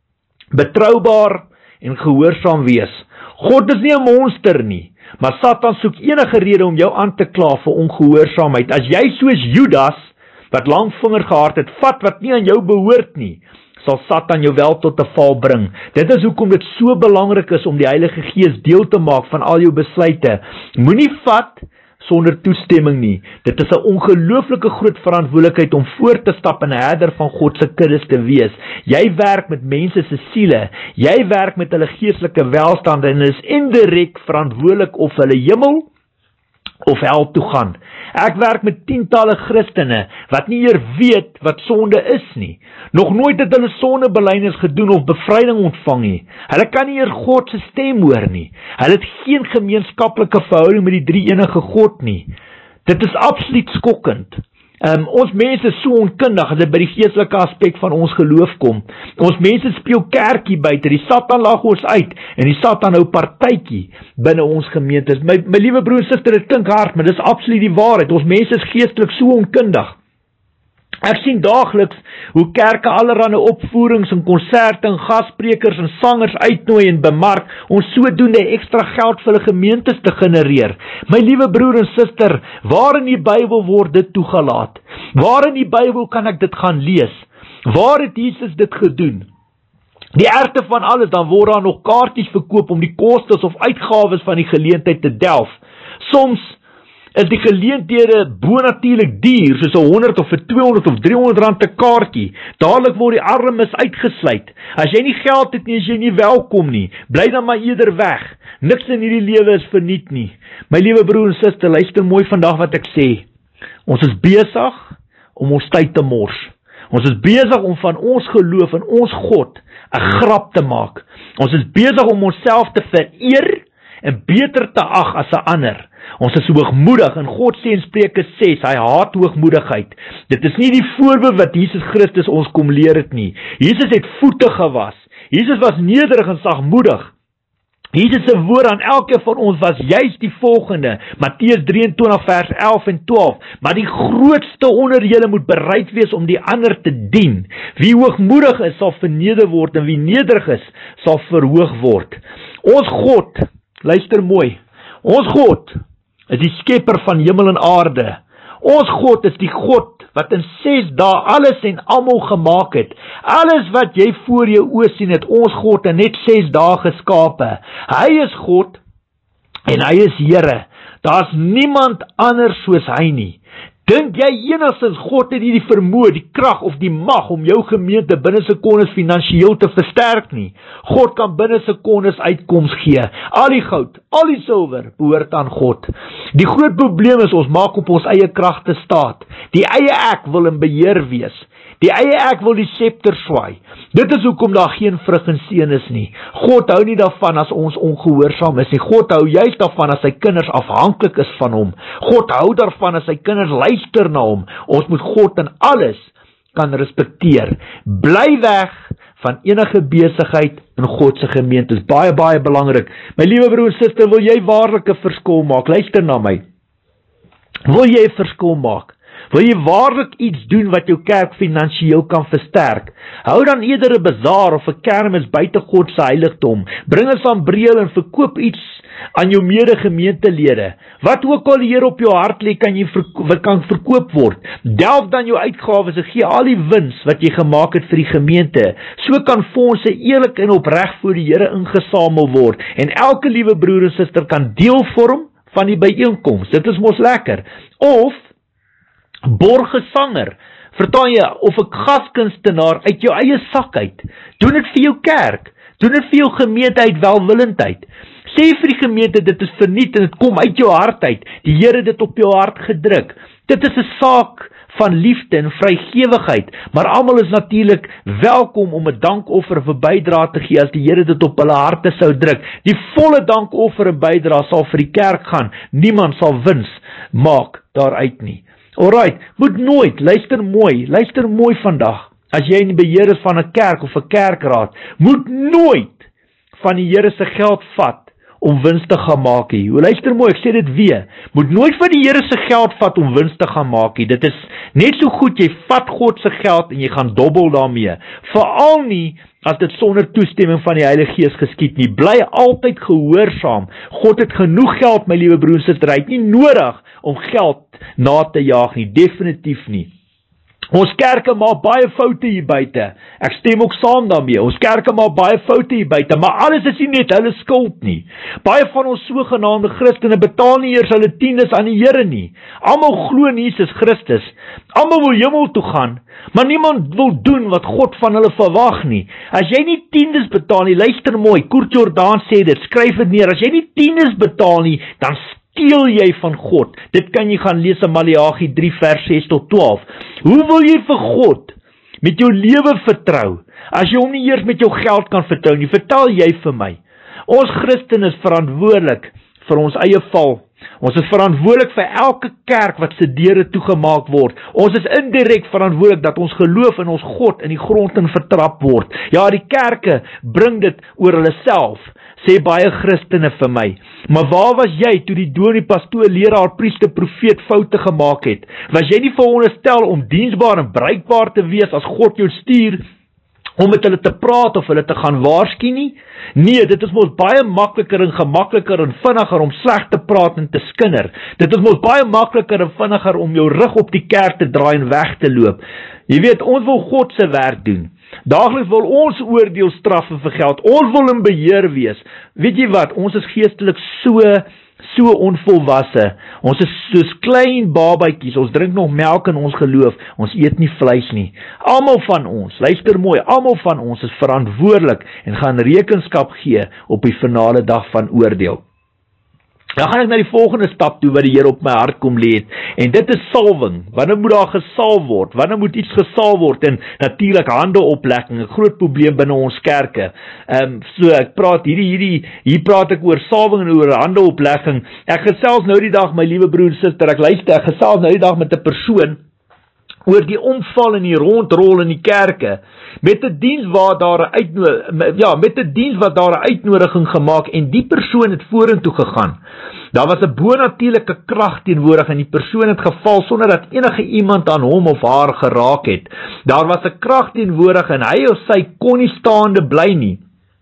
betroubaar en gehoorsaam wees. God is nie 'n monster nie, maar Satan soek enige rede om jou aan te kla vir ongehoorsaamheid. As jy soos Judas, wat lang vinger gehad het, vat wat nie aan jou behoort nie, sal Satan jou wel tot 'n val bring. Dit is hoekom dit so belangrik is om die Heilige Gees deel te maak van al jou besluite. Moenie vat sonder toestemming nie. Dit is 'n ongelooflike groot verantwoordelikheid om voor te stap en 'n herder van God se kuddes te wees. Jy werk met mense se siele, jy werk met hulle geestelike welstand en is indirek verantwoordelik of hulle hemel of hel toe gaan. Ek werk met tientalle Christene wat nie eers weet wat sonde is nie. Nog nooit het hulle sondebelydenis gedoen of bevryding ontvang nie. Hulle kan nie eers God se stem hoor nie. Hulle het geen gemeenskaplike verhouding met die drie-enige God nie. Dit is absoluut skokkend. Um, ons mense is so onkundig as dit by die geestelike aspek van ons geloof kom. Ons mense speel kerkie buite, die Satan lag ons uit en die Satan hou partytjie binne ons gemeentes. My, my liewe broer en suster, dit klink hard, maar dis absoluut die waarheid. Ons mense is geestelik so onkundig. Ek sien daagliks hoe kerke allerhande opvoerings en konserte en gassprekers en sangers uitnooi en bemark om sodoende ekstra geld vir hulle gemeentes te genereer. My liewe broer en suster, waar in die Bybel word dit toegelaat? Waar in die Bybel kan ek dit gaan lees? Waar het Jesus dit gedoen? Die ergste van alles, dan word daar nog kaartjies verkoop om die kostes of uitgawes van die geleentheid te delf. Soms is die geleenthede bonatuurlik duur, soos een honderd of vir tweehonderd of driehonderd rand te kaartjie. Dadelik word die armes uitgesluit. As jy nie geld het nie, is jy nie welkom nie. Bly dan maar eerder weg. Niks in hierdie lewe is verniet nie. My liewe broer en suster, luister mooi vandag wat ek sê. Ons is besig om ons tyd te mors. Ons is besig om van ons geloof en ons God 'n grap te maak. Ons is besig om onsself te vereer en beter te ag as 'n ander. Ons is hoogmoedig, en God sê in Spreuke ses, hy haat hoogmoedigheid. Dit is nie die voorbeeld wat Jesus Christus ons kom leer het nie. Jesus het voete gewas. Jesus was nederig en sagmoedig. Jesus se woord aan elkeen van ons was juist die volgende, Matteus drieëntwintig vers elf en twaalf, maar die grootste onder julle moet bereid wees om die ander te dien. Wie hoogmoedig is, sal verneder word, en wie nederig is, sal verhoog word. Ons God, luister mooi, ons God is die skepper van hemel en aarde. Ons God is die God wat in ses dae alles en almal gemaak het. Alles wat jy voor jou oë sien, het ons God in net ses dae geskape. Hy is God en hy is Here. Daar's niemand anders soos hy nie. Dink jy enigstens God het nie die vermoë, die krag of die mag om jou gemeente binne sekondes finansiëel te versterk nie? God kan binne sekondes uitkoms gee. Al die goud, al die silwer behoort aan God. Die groot probleem is ons maak op ons eie kragte staat. Die eie ek wil in beheer wees. Die eie ek wil die scepter swaai. Dit is hoekom daar geen vrug en seën is nie. God hou nie daarvan as ons ongehoorsaam is nie. God hou juist daarvan as sy kinders afhanklik is van hom. God hou daarvan as sy kinders luister na hom. Ons moet God in alles kan respekteer. Bly weg van enige besigheid in God se gemeente. Dit is baie, baie belangrik. My liewe broer en suster, wil jy waarlik 'n verskil maak? Luister na my. Wil jy 'n verskil maak? Wil jy waarlik iets doen wat jou kerk finansiëel kan versterk? Hou dan eerder 'n bazaar of 'n kermis buite God se heiligdom. Bring 'n sambreel en verkoop iets aan jou mede-gemeentelede. Wat ook al die Here op jou hart lê, kan jy verko- kan verkoop word. Delf dan jou uitgawes en gee al die wins wat jy gemaak het vir die gemeente. So kan fondse eerlik en opreg voor die Here ingesamel word en elke liewe broer en suster kan deel vorm van die byeenkoms. Dit is mos lekker. Of borgesanger, verstaan jy, of 'n gaskunstenaar uit jou eie sak uit. Doen dit vir jou kerk, doen dit vir jou gemeente uit welwillendheid. Sê vir die gemeente, dit is verniet en dit kom uit jou hart uit. Die Here het dit op jou hart gedruk. Dit is 'n saak van liefde en vrygewigheid, maar almal is natuurlik welkom om 'n dankoffer of 'n bydrae te gee as die Here dit op hulle harte sou druk. Die volle dankoffer en bydrae sal vir die kerk gaan. Niemand sal wins maak daaruit nie. Alright, moet nooit, luister mooi, luister mooi vandag, as jy in die beheer is van 'n kerk of 'n kerkraad, moet nooit van die Here se geld vat om wins te gaan maak nie. Luister mooi, ek sê dit weer, moet nooit van die Here se geld vat om wins te gaan maak nie. Dit is net so goed, jy vat God se geld en jy gaan dobbel daarmee. Veral nie as dit sonder toestemming van die Heilige Gees geskied nie. Bly altyd gehoorsaam. God het genoeg geld, my liewe broers en susters, hy het nie nodig om geld na te jaag nie, definitief nie. Ons kerke maak baie foute hier buite. Ek stem ook saam daarmee. Ons kerke maak baie foute hier buite, maar alles is nie net hulle skuld nie. Baie van ons sogenaamde Christene betaal nie eers hulle tiendes aan die Here nie. Almal glo in Jesus Christus. Almal wil hemel toe gaan, maar niemand wil doen wat God van hulle verwag nie. As jy nie tiendes betaal nie, luister mooi, Koert Jordaan sê dit, skryf dit neer. As jy nie tiendes betaal nie, dan steel jy van God. Dit kan jy gaan lees in Maleagi drie vers ses tot twaalf. Hoe wil jy vir God met jou lewe vertrou, as jy hom nie eers met jou geld kan vertrou nie? Vertel jy vir my. Ons Christen is verantwoordelik vir ons eie val. Ons is verantwoordelik vir elke kerk wat se deure toegemaak word. Ons is indirek verantwoordelik dat ons geloof in ons God in die grond in vertrap word. Ja, die kerke bring dit oor hulle self, sê baie Christene vir my. Maar waar was jy toe die dominee, pastoor, leraar, priester, profeet foute gemaak het? Was jy nie veronderstel om diensbaar en bruikbaar te wees as God jou stuur om met hulle te praat of hulle te gaan waarsku nie? Nee, dit is mos baie makliker en gemakliker en vinniger om sleg te praat en te skinder. Dit is mos baie makliker en vinniger om jou rug op die kerk te draai en weg te loop. Jy weet, ons wil God se werk doen. Daagliks wil ons oordeel, straf en vergeld. Ons wil in beheer wees. Weet jy wat, ons is geestelik so, so onvolwasse. Ons is soos klein babatjies, ons drink nog melk in ons geloof, ons eet nie vleis nie. Almal van ons, luister mooi, almal van ons is verantwoordelik en gaan rekenskap gee op die finale dag van oordeel. Dan gaan ek na die volgende stap toe wat die Here op my hart kom lê het. En dit is salwing. Wanneer moet daar gesalf word? Wanneer moet iets gesalf word? En natuurlik handeoplegging, 'n groot probleem binne ons kerke. Ehm um, so ek praat hierdie hierdie hier praat ek oor salwing en oor handeoplegging. Ek gesels nou die dag, my liewe broer en suster, ek luister, ek gesels nou die dag met 'n persoon oor die omval en die rondrol in die kerke, met 'n diens waar daar 'n uitnodiging, ja, met 'n diens wat daar 'n uitnodiging gemaak en die persoon het vorentoe gegaan. Daar was 'n bonatuurlike krag teenwoordig en die persoon het geval sonder dat enige iemand aan hom of haar geraak het. Daar was 'n krag teenwoordig en hy of sy kon nie staande bly nie.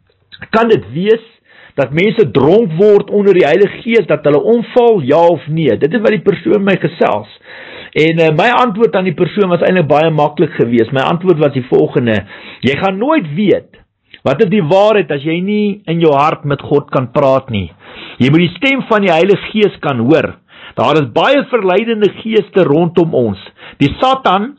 Kan dit wees dat mense dronk word onder die Heilige Gees, dat hulle omval, ja of nee? Dit is wat die persoon my gesels. En uh, my antwoord aan die persoon was eintlik baie maklik geweest. My antwoord was die volgende: jy gaan nooit weet wat is die waarheid as jy nie in jou hart met God kan praat nie. Jy moet die stem van die Heilige Gees kan hoor. Daar is baie verleidende geeste rondom ons. Die Satan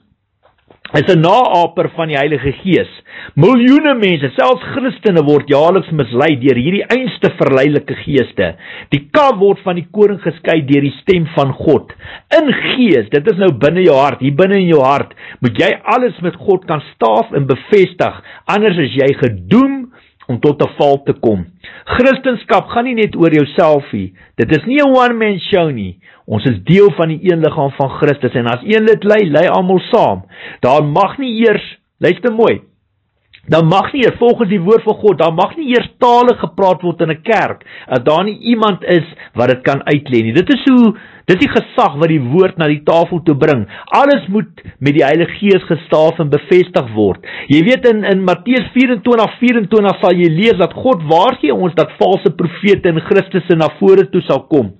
is 'n naaper van die Heilige Gees. Miljoene mense, selfs Christene, word jaarliks mislei deur hierdie einste verleidelike geeste. Die kalf word van die koring geskei deur die stem van God. In gees, dit is nou binne jou hart, hier binne in jou hart, moet jy alles met God kan staaf en bevestig, anders is jy gedoem om tot 'n val te kom. Christendom gaan nie net oor jouself nie. Dit is nie 'n one-man show nie. Ons is deel van die een liggaam van Christus en as een lid ly, ly almal saam. Daar mag nie eers, luister mooi, daar mag nie eers, volgens die woord van God, daar mag nie eers tale gepraat word in 'n kerk, as daar nie iemand is wat dit kan uitlê nie. Dit is hoe, dit is die gesag wat die woord na die tafel toe bring. Alles moet met die Heilige Gees gestaaf en bevestig word. Jy weet, in, in Matteus vyf-en-twintig vyf-en-twintig sal jy lees dat God waarsku ons dat valse profete in Christus na vore toe sal kom.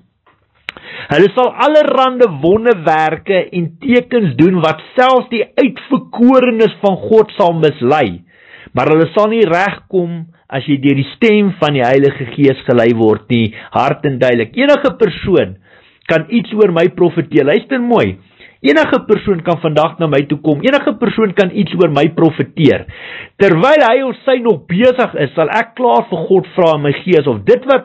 Hulle sal allerhande wonderwerke en tekens doen wat selfs die uitverkorenes van God sal mislei. Maar hulle sal nie regkom as jy deur die stem van die Heilige Gees gelei word nie, hard en duidelik. Enige persoon kan iets oor my profeteer. Luister mooi. Enige persoon kan vandag na my toe kom. Enige persoon kan iets oor my profeteer. Terwyl hy of sy nog besig is, sal ek klaar vir God vra in my gees of dit wat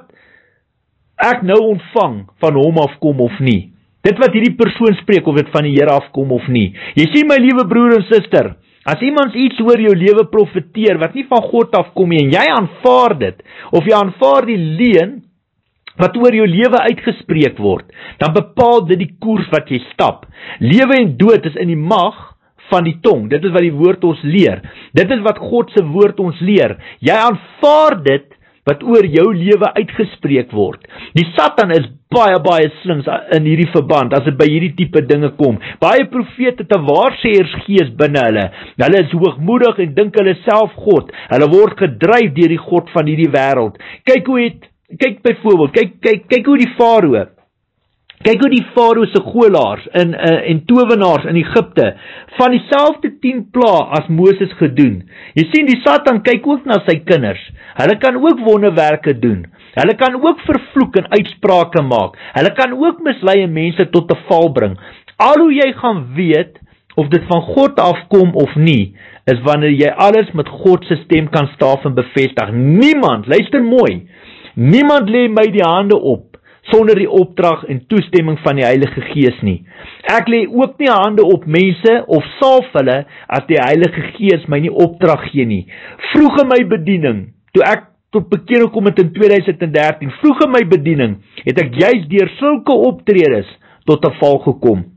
ek nou ontvang van hom afkom of nie. Dit wat hierdie persoon spreek, of dit van die Here afkom of nie. Jy sien, my liewe broer en suster, as iemand iets oor jou lewe profeteer wat nie van God afkom nie en jy aanvaar dit, of jy aanvaar die leuen wat oor jou lewe uitgespreek word, dan bepaal dit die koers wat jy stap. Lewe en dood is in die mag van die tong. Dit is wat die woord ons leer. Dit is wat God se woord ons leer. Jy aanvaar dit wat oor jou lewe uitgespreek word. Die Satan is baie, baie slinks in hierdie verband, as dit by hierdie tipe dinge kom. Baie profete het 'n waarsêersgees binne hulle. Hulle is hoogmoedig en dink hulle self God. Hulle word gedryf deur die god van hierdie wêreld. Kyk hoe het, kyk byvoorbeeld, kyk, kyk, kyk hoe die farao, kyk hoe die farao se goelaars en, uh, en towenaars in Egipte van dieselfde tien pla as Moses gedoen. Jy sien, die Satan kyk ook na sy kinders. Hulle kan ook wonderwerke doen. Hulle kan ook vervloek en uitsprake maak. Hulle kan ook mislei mense tot 'n val bring. Al hoe jy gaan weet of dit van God afkom of nie, is wanneer jy alles met God se stem kan staaf en bevestig. Niemand, luister mooi, niemand lê my die hande op sonder die opdrag en toestemming van die Heilige Gees nie. Ek lê ook nie hande op mense of salf hulle as die Heilige Gees my nie opdrag gee nie. Vroeg in my bediening, toe ek tot bekering kom het in tweeduisend dertien, vroeg in my bediening, het ek juist deur sulke optredes tot 'n val gekom.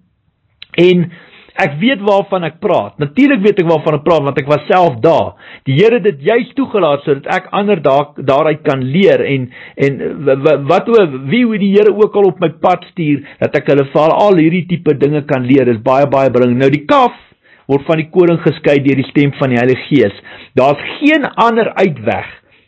En ek weet waarvan ek praat. Natuurlik weet ek waarvan ek praat, want ek was self daar. Die Here het dit juist toegelaat sodat ek ander daar, daaruit kan leer en en wat wie hoe die Here ook al op my pad stuur, dat ek hulle val al hierdie tipe dinge kan leer, is baie baie belangrik. Nou die kaf word van die koring geskei deur die stem van die Heilige Gees. Daar's geen ander uitweg,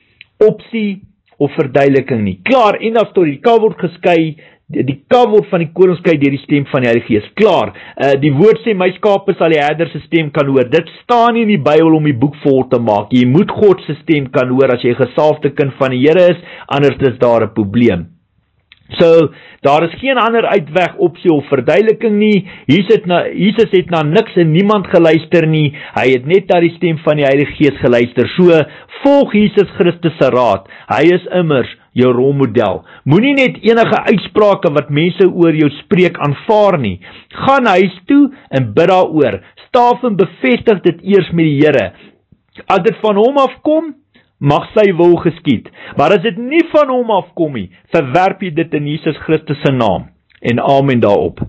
opsie of verduideliking nie. Klaar, en dan storie, die kaf word geskei, die, die kaf word van die koring geskei deur die stem van die Heilige Gees. Klaar, uh, die woord sê, my skape sal die herder se stem kan hoor. Dit staan nie in die Bybel om die boek vol te maak. Jy moet God se stem kan hoor as jy 'n gesalfde kind van die Here is, anders is daar 'n probleem. So, daar is geen ander uitweg, opsie of verduideliking nie. Jesus het, na, Jesus het na niks en niemand geluister nie. Hy het net na die stem van die Heilige Gees geluister. So, volg Jesus Christus se raad. Hy is immers jou rolmodel. Moenie net enige uitsprake wat mense oor jou spreek aanvaar nie. Gaan huis toe en bid daaroor. Staaf en bevestig dit eers met die Here. As dit van hom afkom, mag sy wil geskied. Maar as dit nie van hom afkom nie, verwerp jy dit in Jesus Christus se naam. En amen daarop.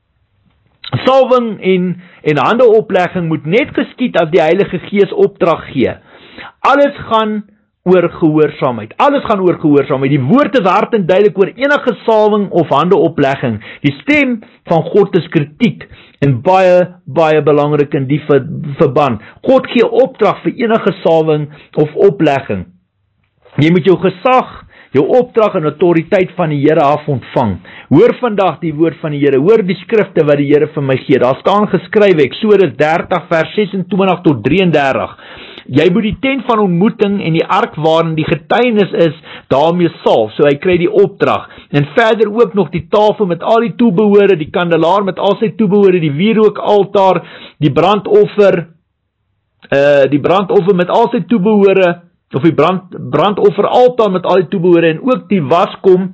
Salwing en, en handeoplegging moet net geskied as die Heilige Gees opdrag gee. Alles gaan oor gehoorsaamheid. Alles gaan oor gehoorsaamheid. Die woord is hard en duidelik oor enige salwing of handeoplegging. Die stem van God is kritiek en baie, baie belangrik in die ver, verband. God gee opdrag vir enige salwing of oplegging. Jy moet jou gesag, jou opdrag en autoriteit van die Here af ontvang. Hoor vandag die woord van die Here, hoor die skrifte wat die Here vir my gee. Daar staan geskrywe, Eksodus dertig vers ses en twintig tot drie en dertig. Jy moet die tent van ontmoeting en die ark waarin die getuienis is, daarmee salf, so hy kry die opdrag. En verder ook nog die tafel met al die toebehore, die kandelaar met al sy toebehore, die wierookaltaar, die brandoffer, uh, die brandoffer met al sy toebehore, of die brand, brandofferaltaar met al die toebehore, en ook die waskom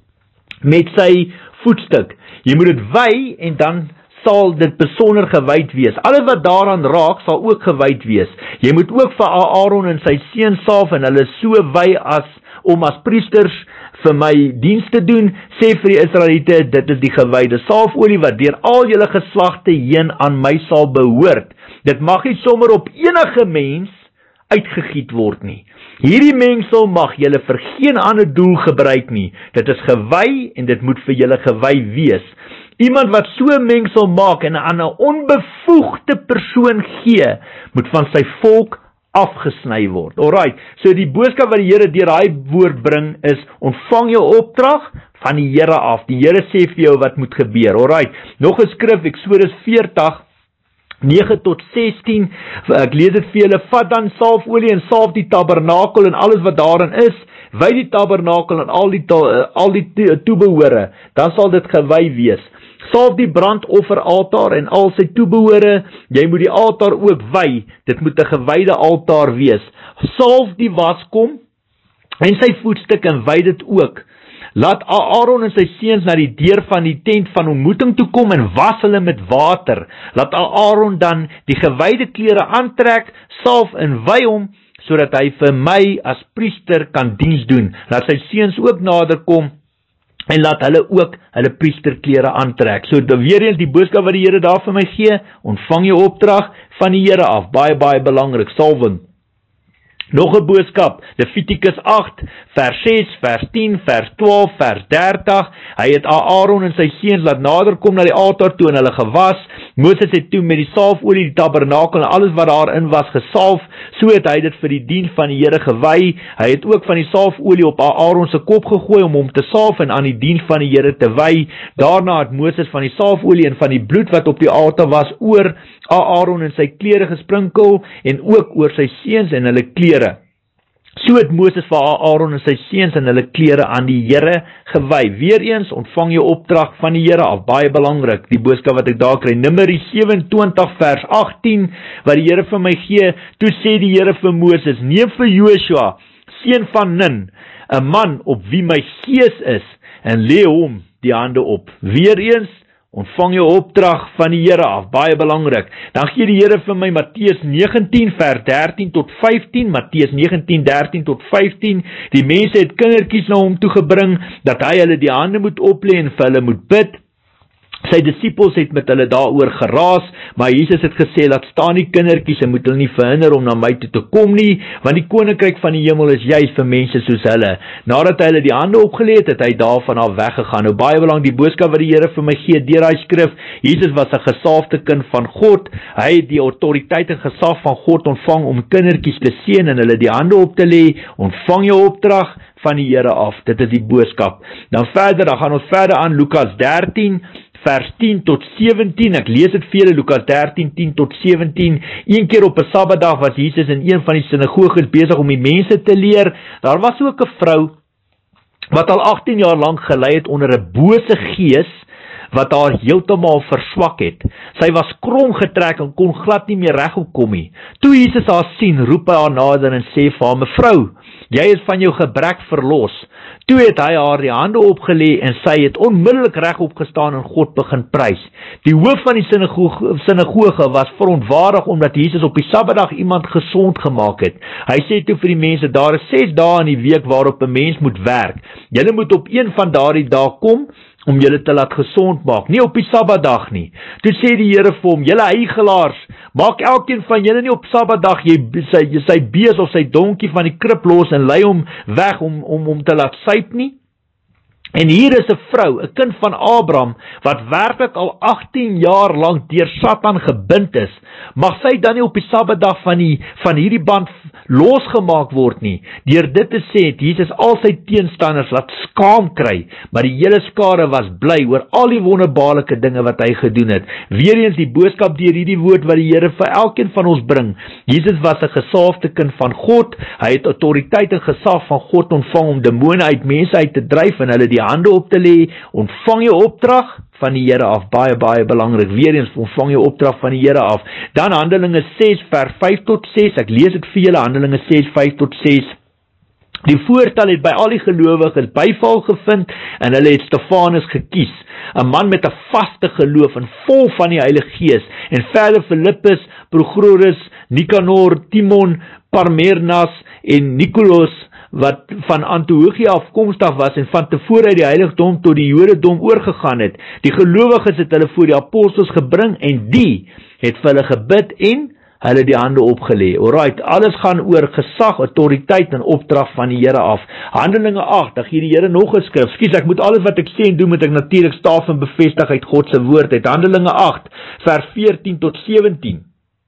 met sy voetstuk. Jy moet dit wy en dan sal dit besonder gewyd wees. Alles wat daaraan raak, sal ook gewyd wees. Jy moet ook vir Aaron en sy seun salf en hulle so wy as om as priesters vir my diens te doen, sê vir die Israeliete, dit is die gewyde salfolie wat deur al julle geslagte heen aan my sal behoort. Dit mag nie sommer op enige mens uitgegiet word nie. Hierdie mengsel mag julle vir geen ander doel gebruik nie. Dit is gewy en dit moet vir julle gewy wees. Iemand wat so 'n mengsel maak en aan 'n onbevoegde persoon gee, moet van sy volk afgesny word. Alright, so die boodskap wat die Here deur daai woord bring is, ontvang jou opdrag van die Here af. Die Here sê vir jou wat moet gebeur. Alright, nog 'n skrif, Eksodus veertig, nege tot sestien, ek lees dit vir julle, vat dan salfolie en salf die tabernakel en alles wat daarin is, wy die tabernakel en al die, al die toebehore, dan sal dit gewy wees. Salf die brandofferaltaar en al sy toebehore, jy moet die altaar ook wy, dit moet 'n gewyde altaar wees. Salf die waskom en sy voetstuk en wy dit ook. Laat Aaron en sy seuns na die deur van die tent van ontmoeting toe kom en was hulle met water. Laat Aaron dan die gewyde klere aantrek, salf en wy hom, sodat hy vir my as priester kan diens doen. Laat sy seuns ook nader kom en laat hulle ook hulle priesterklere aantrek. So weer eens die boodskap wat die Here daar vir my gee, ontvang jou opdrag van die Here af. Baie, baie belangrik, salwing. Nog 'n boodskap, Levitikus agt, vers ses, vers tien, vers twaalf, vers dertig, hy het Aaron en sy seuns laat nader kom na die altaar toe en hulle gewas. Moses het toe met die salfolie die tabernakel en alles wat daarin was gesalf, so het hy dit vir die diens van die Here gewy. Hy het ook van die salfolie op Aaron se kop gegooi om hom te salf en aan die diens van die Here te wy. Daarna het Moses van die salfolie en van die bloed wat op die altaar was oor Aaron en sy klere gesprinkel en ook oor sy seuns en hulle klere. So het Moses vir Aaron en sy seuns en hulle klere aan die Here gewy. Weereens ontvang jy opdrag van die Here af, baie belangrik, die boodskap wat ek daar kry. Numeri sewe-en-twintig vers agttien, wat die Here vir my gee, toe sê die Here vir Moses, neem vir Joshua, seun van Nun, 'n man op wie my gees is, en lê hom die hande op. Weereens ontvang jou opdrag van die Here af, baie belangrik. Dan gee die Here vir my Matteus negentien vers dertien tot vyftien, Matteus negentien dertien tot vyftien, die mense het kindertjies na hom toe gebring, dat hy hulle die hande moet oplê en vir hulle moet bid. Sy disippels het met hulle daaroor geraas, maar Jesus het gesê, laat staan die kindertjies en moet hulle nie verhinder om na my toe te kom nie, want die koninkryk van die hemel is juist vir mense soos hulle. Nadat hy hulle die hande opgelê het, het hy daarvan af weggegaan. Nou baie belang, die boodskap wat die Here vir my gee deur daai skrif, Jesus was 'n gesalfde kind van God, hy het die autoriteit en gesag van God ontvang om kindertjies te seën en hulle die hande op te lê. Ontvang jou opdrag van die Here af, dit is die boodskap. Dan verder, dan gaan ons verder aan Lukas dertien, vers tien tot sewentien, ek lees dit vir julle, Lukas dertien, tien tot sewentien, een keer op 'n Sabbatdag was Jesus in een van die sinagoges besig om die mense te leer. Daar was ook 'n vrou, wat al agttien jaar lank gelei het onder 'n bose gees, wat haar heeltemal verswak het. Sy was krom getrek en kon glad nie meer regop kom nie. Toe Jesus haar sien, roep hy haar nader en sê vir haar, mevrou, jy is van jou gebrek verlos. Toe het hy haar die hande opgelê en sy het onmiddellik regop gestaan en God begin prys. Die hoof van die sinagoge, sinagoge was verontwaardig omdat Jesus op die Sabbatdag iemand gesond gemaak het. Hy sê toe vir die mense, daar is ses dae in die week waarop 'n mens moet werk. Julle moet op een van daardie dae kom om julle te laat gesond maak, nie op die Sabbatdag nie. Toe sê die Here vir hom, julle huigelaars, maak elkeen van julle nie op Sabbatdag jy sy, sy bees of sy donkie van die krib los en lei hom weg om om om te laat suip nie. En hier is 'n vrou, 'n kind van Abraham, wat werklik al agttien jaar lank deur Satan gebind is. Mag sy dan nie op die Sabbatdag van die van hierdie band losgemaak word nie. Deur dit te sê het Jesus al sy teenstanders laat skaam kry, maar die hele skare was bly oor al die wonderbaarlike dinge wat hy gedoen het. Weereens die boodskap deur hierdie woord wat die Here vir elkeen van ons bring. Jesus was 'n gesalfde kind van God. Hy het autoriteit en gesag van God ontvang om demone uit mense uit te dryf en hulle die hande op te lê. Ontvang jou opdrag van die Here af, baie baie belangrik. Weereens ontvang jou opdrag van die Here af. Dan Handelinge ses vers vyf tot ses. Ek lees dit vir julle, Handelinge ses vyf tot ses. Die voorstel het by al die gelowiges byval gevind en hulle het Stefanus gekies, 'n man met 'n vaste geloof en vol van die Heilige Gees, en verder Filippus, Prochorus, Nikanor, Timon, Parmenas en Nikolaas, wat van Antiochia afkomstig was en van tevore uit die heiligdom tot die Jodendom oorgegaan het. Die gelowiges het hulle voor die apostels gebring en die het vir hulle gebid en hulle die hande opgelê. Alright, alles gaan oor gesag, autoriteit en opdrag van die Here af. Handelinge agt, dan gee die Here nog 'n skrif. Skus, ek moet alles wat ek sê en doen moet ek natuurlik staaf en bevestig uit God se woord uit. Handelinge agt vers veertien tot sewentien.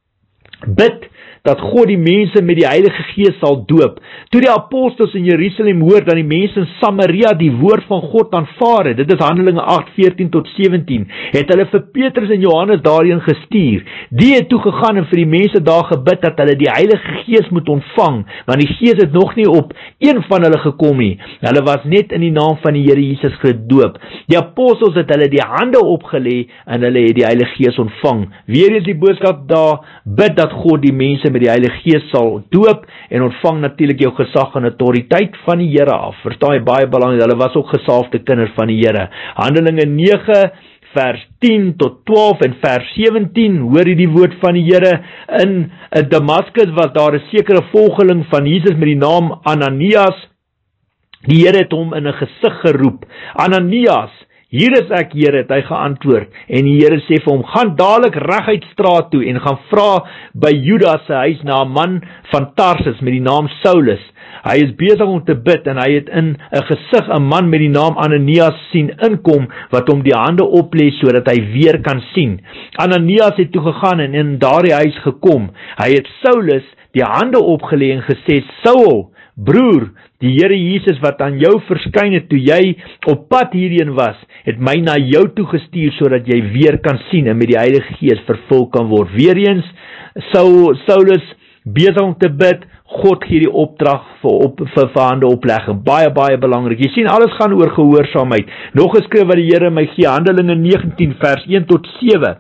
Bid dat God die mense met die Heilige Gees sal doop. Toe die apostels in Jerusalem hoor dat die mense in Samaria die woord van God aanvaar het, dit is Handelinge agt veertien tot sewentien, het hulle vir Petrus en Johannes daarheen gestuur. Die het toe gegaan en vir die mense daar gebid dat hulle die Heilige Gees moet ontvang, want die Gees het nog nie op een van hulle gekom nie. Hulle was net in die naam van die Here Jesus gedoop. Die apostels het hulle die hande opgelê en hulle het die Heilige Gees ontvang. Weer eens die boodskap daar, bid dat God die mense met die Heilige Gees sal doop en ontvang natuurlik jou gesag en autoriteit van die Here af. Verstaan jy, baie belangrik, hulle was ook gesalfde kinders van die Here. Handelinge nege vers tien tot twaalf en vers sewentien, hoor jy die woord van die Here. In Damaskus was daar 'n sekere volgeling van Jesus met die naam Ananias. Die Here het hom in 'n gesig geroep. Ananias, hier is ek, Here, het hy geantwoord. En die Here sê vir hom, gaan dadelik reguit straat toe en gaan vra by Judas se huis na 'n man van Tarsus met die naam Saulus. Hy is besig om te bid en hy het in 'n gesig 'n man met die naam Ananias sien inkom wat hom die hande oplê sodat hy weer kan sien. Ananias het toe gegaan en in daardie huis gekom. Hy het Saulus die hande opgelê en gesê, Saul, broer, die Here Jesus wat aan jou verskyn het toe jy op pad hierheen was, het my na jou toe gestuur sodat jy weer kan sien en met die Heilige Gees vervul kan word. Weereens, Saul, Saulus besig om te bid, God gee die opdrag vir, op, vir, vir hande oplegging. Baie, baie belangrik. Jy sien, alles gaan oor gehoorsaamheid. Nog 'n skrif wat die Here my gee, Handelinge negentien vers een tot sewe.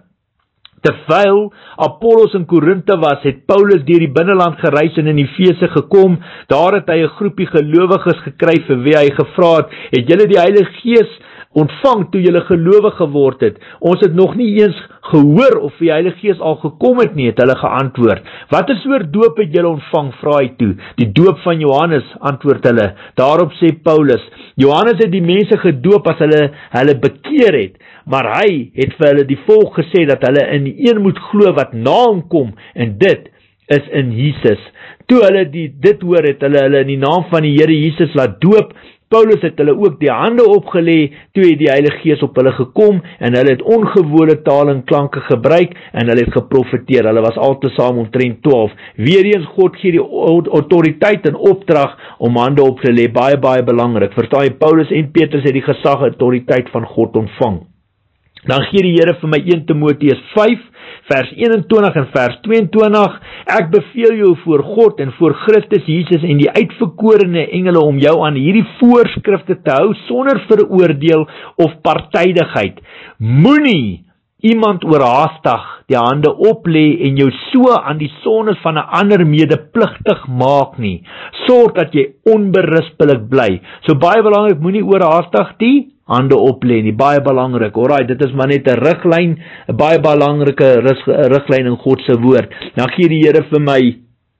Terwyl Apollos in Korinthe was, het Paulus deur die binneland gereis en in Efese gekom. Daar het hy 'n groepie gelowiges gekry vir wie hy gevra het, het julle die Heilige Gees ontvang toe julle gelowig geword het? Ons het nog nie eens gehoor of die Heilige Gees al gekom het nie, het hulle geantwoord. Wat is oor doop het julle ontvang, vra hy toe. Die doop van Johannes, antwoord hulle. Daarop sê Paulus, Johannes het die mense gedoop as hulle hulle bekeer het, maar hy het vir hulle die volk gesê dat hulle in die een moet glo wat na hom kom, en dit is in Jesus. Toe hulle die, dit hoor, het hulle hulle in die naam van die Here Jesus laat doop. Paulus het hulle ook die hande opgelê, toe het die Heilige Gees op hulle gekom, en hulle het ongewone taal en klanke gebruik, en hulle het geprofeteer. Hulle was altesaam omtrent twaalf. Weereens, God gee die autoriteit en opdrag om hande op te lê, baie, baie belangrik. Verstaan jy, Paulus en Petrus het die gesag en autoriteit van God ontvang. Dan gee die Here vir my eerste Timoteus vyf, vers eenentwintig en vers tweeëntwintig, ek beveel jou voor God en voor Christus Jesus en die uitverkorene engele om jou aan hierdie voorskrifte te hou sonder veroordeel of partydigheid. Moenie iemand oorhaastig die hande oplê en jou so aan die sondes van 'n ander medepligtig maak nie. Sorg dat jy onberispelik bly. So baie belangrik, moenie oorhaastig die hande oplê nie, baie belangrik. Alraai, dit is maar net 'n riglyn, 'n baie belangrike riglyn in God se woord. Dan gee die Here vir my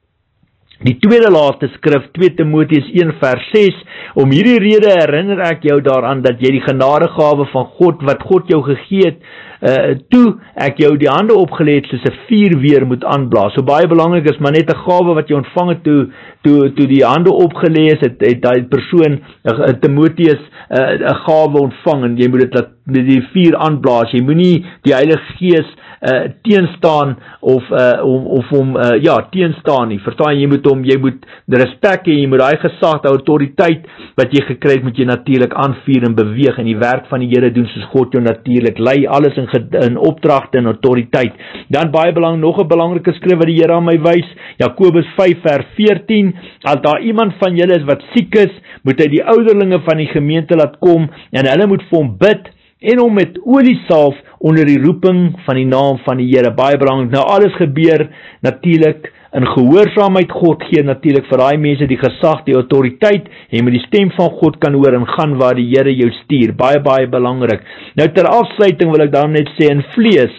die tweede laaste skrif, twee Timoteus een vers ses, om hierdie rede herinner ek jou daaraan dat jy die genadegawe van God, wat God jou gegee het, uh, toe ek jou die hande opgelê het, soos 'n vuur weer moet aanblaas. So baie belangrik is maar net 'n gawe wat jy ontvang het, toe, toe, toe die hande opgelê is, het, het die persoon, uh, Timoteus, 'n uh, gawe ontvang, en jy moet dit laat die vuur aanblaas. Jy moenie die Heilige Gees Uh, teenstaan of uh, om of hom uh, ja teenstaan nie. Verstaan, jy moet hom jy moet respek hê, jy moet daai gesag, daai autoriteit wat jy gekry het, moet jy natuurlik aanvuur en beweeg en die werk van die Here doen soos God jou natuurlik lei, alles in in opdragte en autoriteit. Dan baie belang nog 'n belangrike skrif wat die Here aan my wys, Jakobus vyf vers veertien, as daar iemand van julle is wat siek is, moet hy die ouderlinge van die gemeente laat kom en hulle moet vir hom bid en hom met olie salf onder die roeping van die naam van die Here. Baie belangrik. Nou alles gebeur natuurlik in gehoorsaamheid. God gee natuurlik vir daai mense die gesag, die autoriteit, en jy moet die stem van God kan hoor en gaan waar die Here jou stuur. Baie baie belangrik. Nou ter afsluiting wil ek dan net sê, in vlees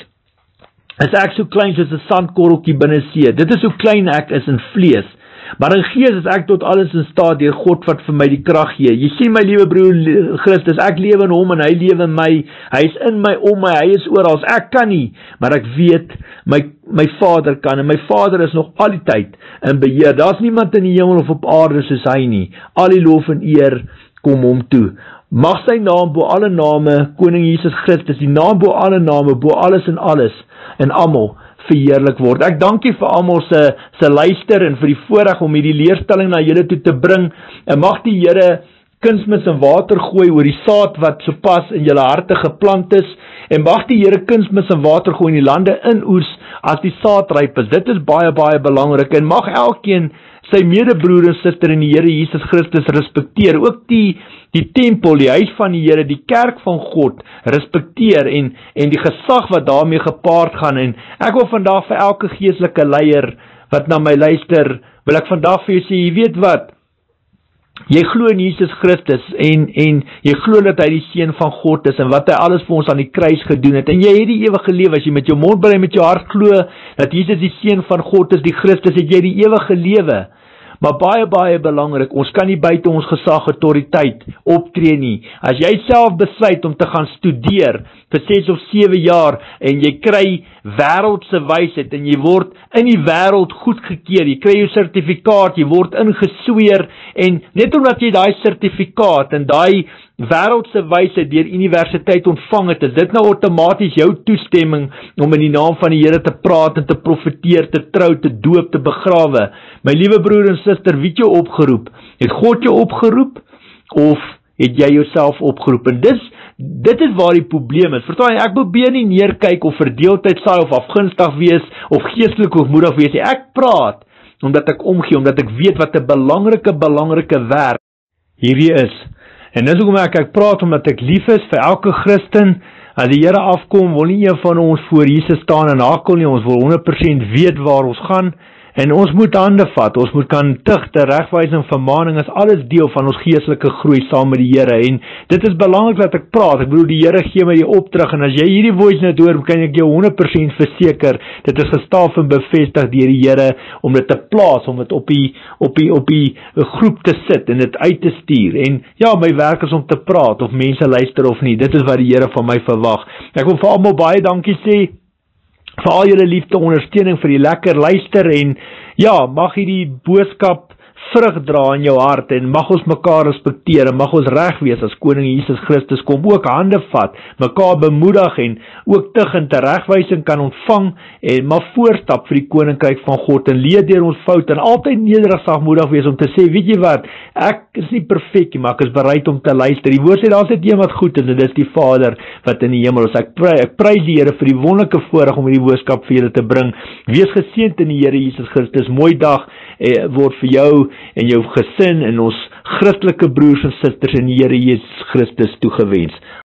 is ek so klein soos 'n sandkorreltjie binne see. Dit is hoe klein ek is in vlees. Maar in gees is ek tot alles in staat deur God wat vir my die krag gee. Jy sien my liewe broer Christus, ek lewe in hom en hy lewe in my. Hy is in my, om my, hy is oral. Ek kan nie, maar ek weet my my Vader kan, en my Vader is nog al die tyd in beheer. Daar's niemand in die hemel of op aarde soos hy nie. Al die lof en eer kom hom toe. Mag sy naam bo alle name, Koning Jesus Christus, die naam bo alle name, bo alles en alles en almal verheerlik word. Ek dank U vir almal se se luister en vir die voorreg om hierdie leerstelling na julle toe te bring. En mag die Here kunsmis en water gooi oor die saad wat sopas in julle harte geplant is, en mag die Here kunsmis en water gooi in die lande inoes as die saad ryp is. Dit is baie baie belangrik, en mag elkeen sy medebroer en suster in die Here Jesus Christus respekteer, ook die die tempel, die huis van die Here, die kerk van God respekteer, en en die gesag wat daarmee gepaard gaan. En ek wil vandag vir elke geestelike leier wat na my luister, wil ek vandag vir jou sê, jy weet wat, jy glo in Jesus Christus, en en jy glo dat hy die seun van God is, en wat hy alles vir ons aan die kruis gedoen het, en jy het die ewige lewe. As jy met jou mond bely, met jou hart glo dat Jesus die seun van God is, die Christus, het jy die ewige lewe. Maar baie, baie belangrik, ons kan nie buite ons gesag autoriteit optree nie. As jy self besluit om te gaan studeer vir ses of sewe jaar, en jy kry wêreldse wysheid, en jy word in die wêreld goedgekeur, jy kry jou sertifikaat, jy word ingesweer, en net omdat jy daai sertifikaat en daai wêreldse wysheid deur universiteit ontvang het, is dit nou outomaties jou toestemming om in die naam van die Here te praat en te profeteer, te trou, te doop, te begrawe. My liewe broer en suster, wie het jou opgeroep? Het God jou opgeroep, of het jy jouself opgeroep? En dis, dit is waar die probleem is. Verstaan jy, ek probeer nie neerkyk of verdeeldheid saai of afgunstig wees of geestelik hoogmoedig wees. Ek praat omdat ek omgee, omdat ek weet wat 'n belangrike belangrike werk hierdie is. En dis hoekom ek ek praat, omdat ek lief is vir elke Christen. As die Here afkom, wil nie een van ons voor Jesus staan en hakel nie. Ons wil honderd persent weet waar ons gaan. En ons moet hande vat, ons moet kan tigte, regwysing, vermaning, is alles deel van ons geestelike groei saam met die Here. En dit is belangrik dat ek praat. Ek bedoel, die Here gee my die opdrag, en as jy hierdie voice net hoor, kan ek jou honderd persent verseker, dit is gestaaf en bevestig deur die Here om dit te plaas, om dit op die op die op die groep te sit en dit uit te stuur. En ja, my werk is om te praat, of mense luister of nie. Dit is wat die Here van my verwag. Ek wil vir almal baie dankie sê vir al julle liefde, ondersteuning, vir die lekker luister, en ja, mag hierdie boodskap vrug dra in jou hart, en mag ons mekaar respekteer, en mag ons reg wees as Koning Jesus Christus kom, ook hande vat, mekaar bemoedig, en ook tig en teregwysing kan ontvang, en maar voorstap vir die koninkryk van God, en leer deur ons fout, en altyd nederig sagmoedig wees om te sê, weet jy wat, ek is nie perfek nie, maar ek is bereid om te luister. Die woord sê, daar is net een wat goed is, en dit is die Vader wat in die hemel is. Ek, pry, ek prys die Here vir die wonderlike voorreg om hierdie boodskap vir julle te bring. Wees geseënd in die Here Jesus Christus. Mooi dag eh, word vir jou en jou gesin en ons Christelike broers en susters in die Here Jesus Christus toegewens.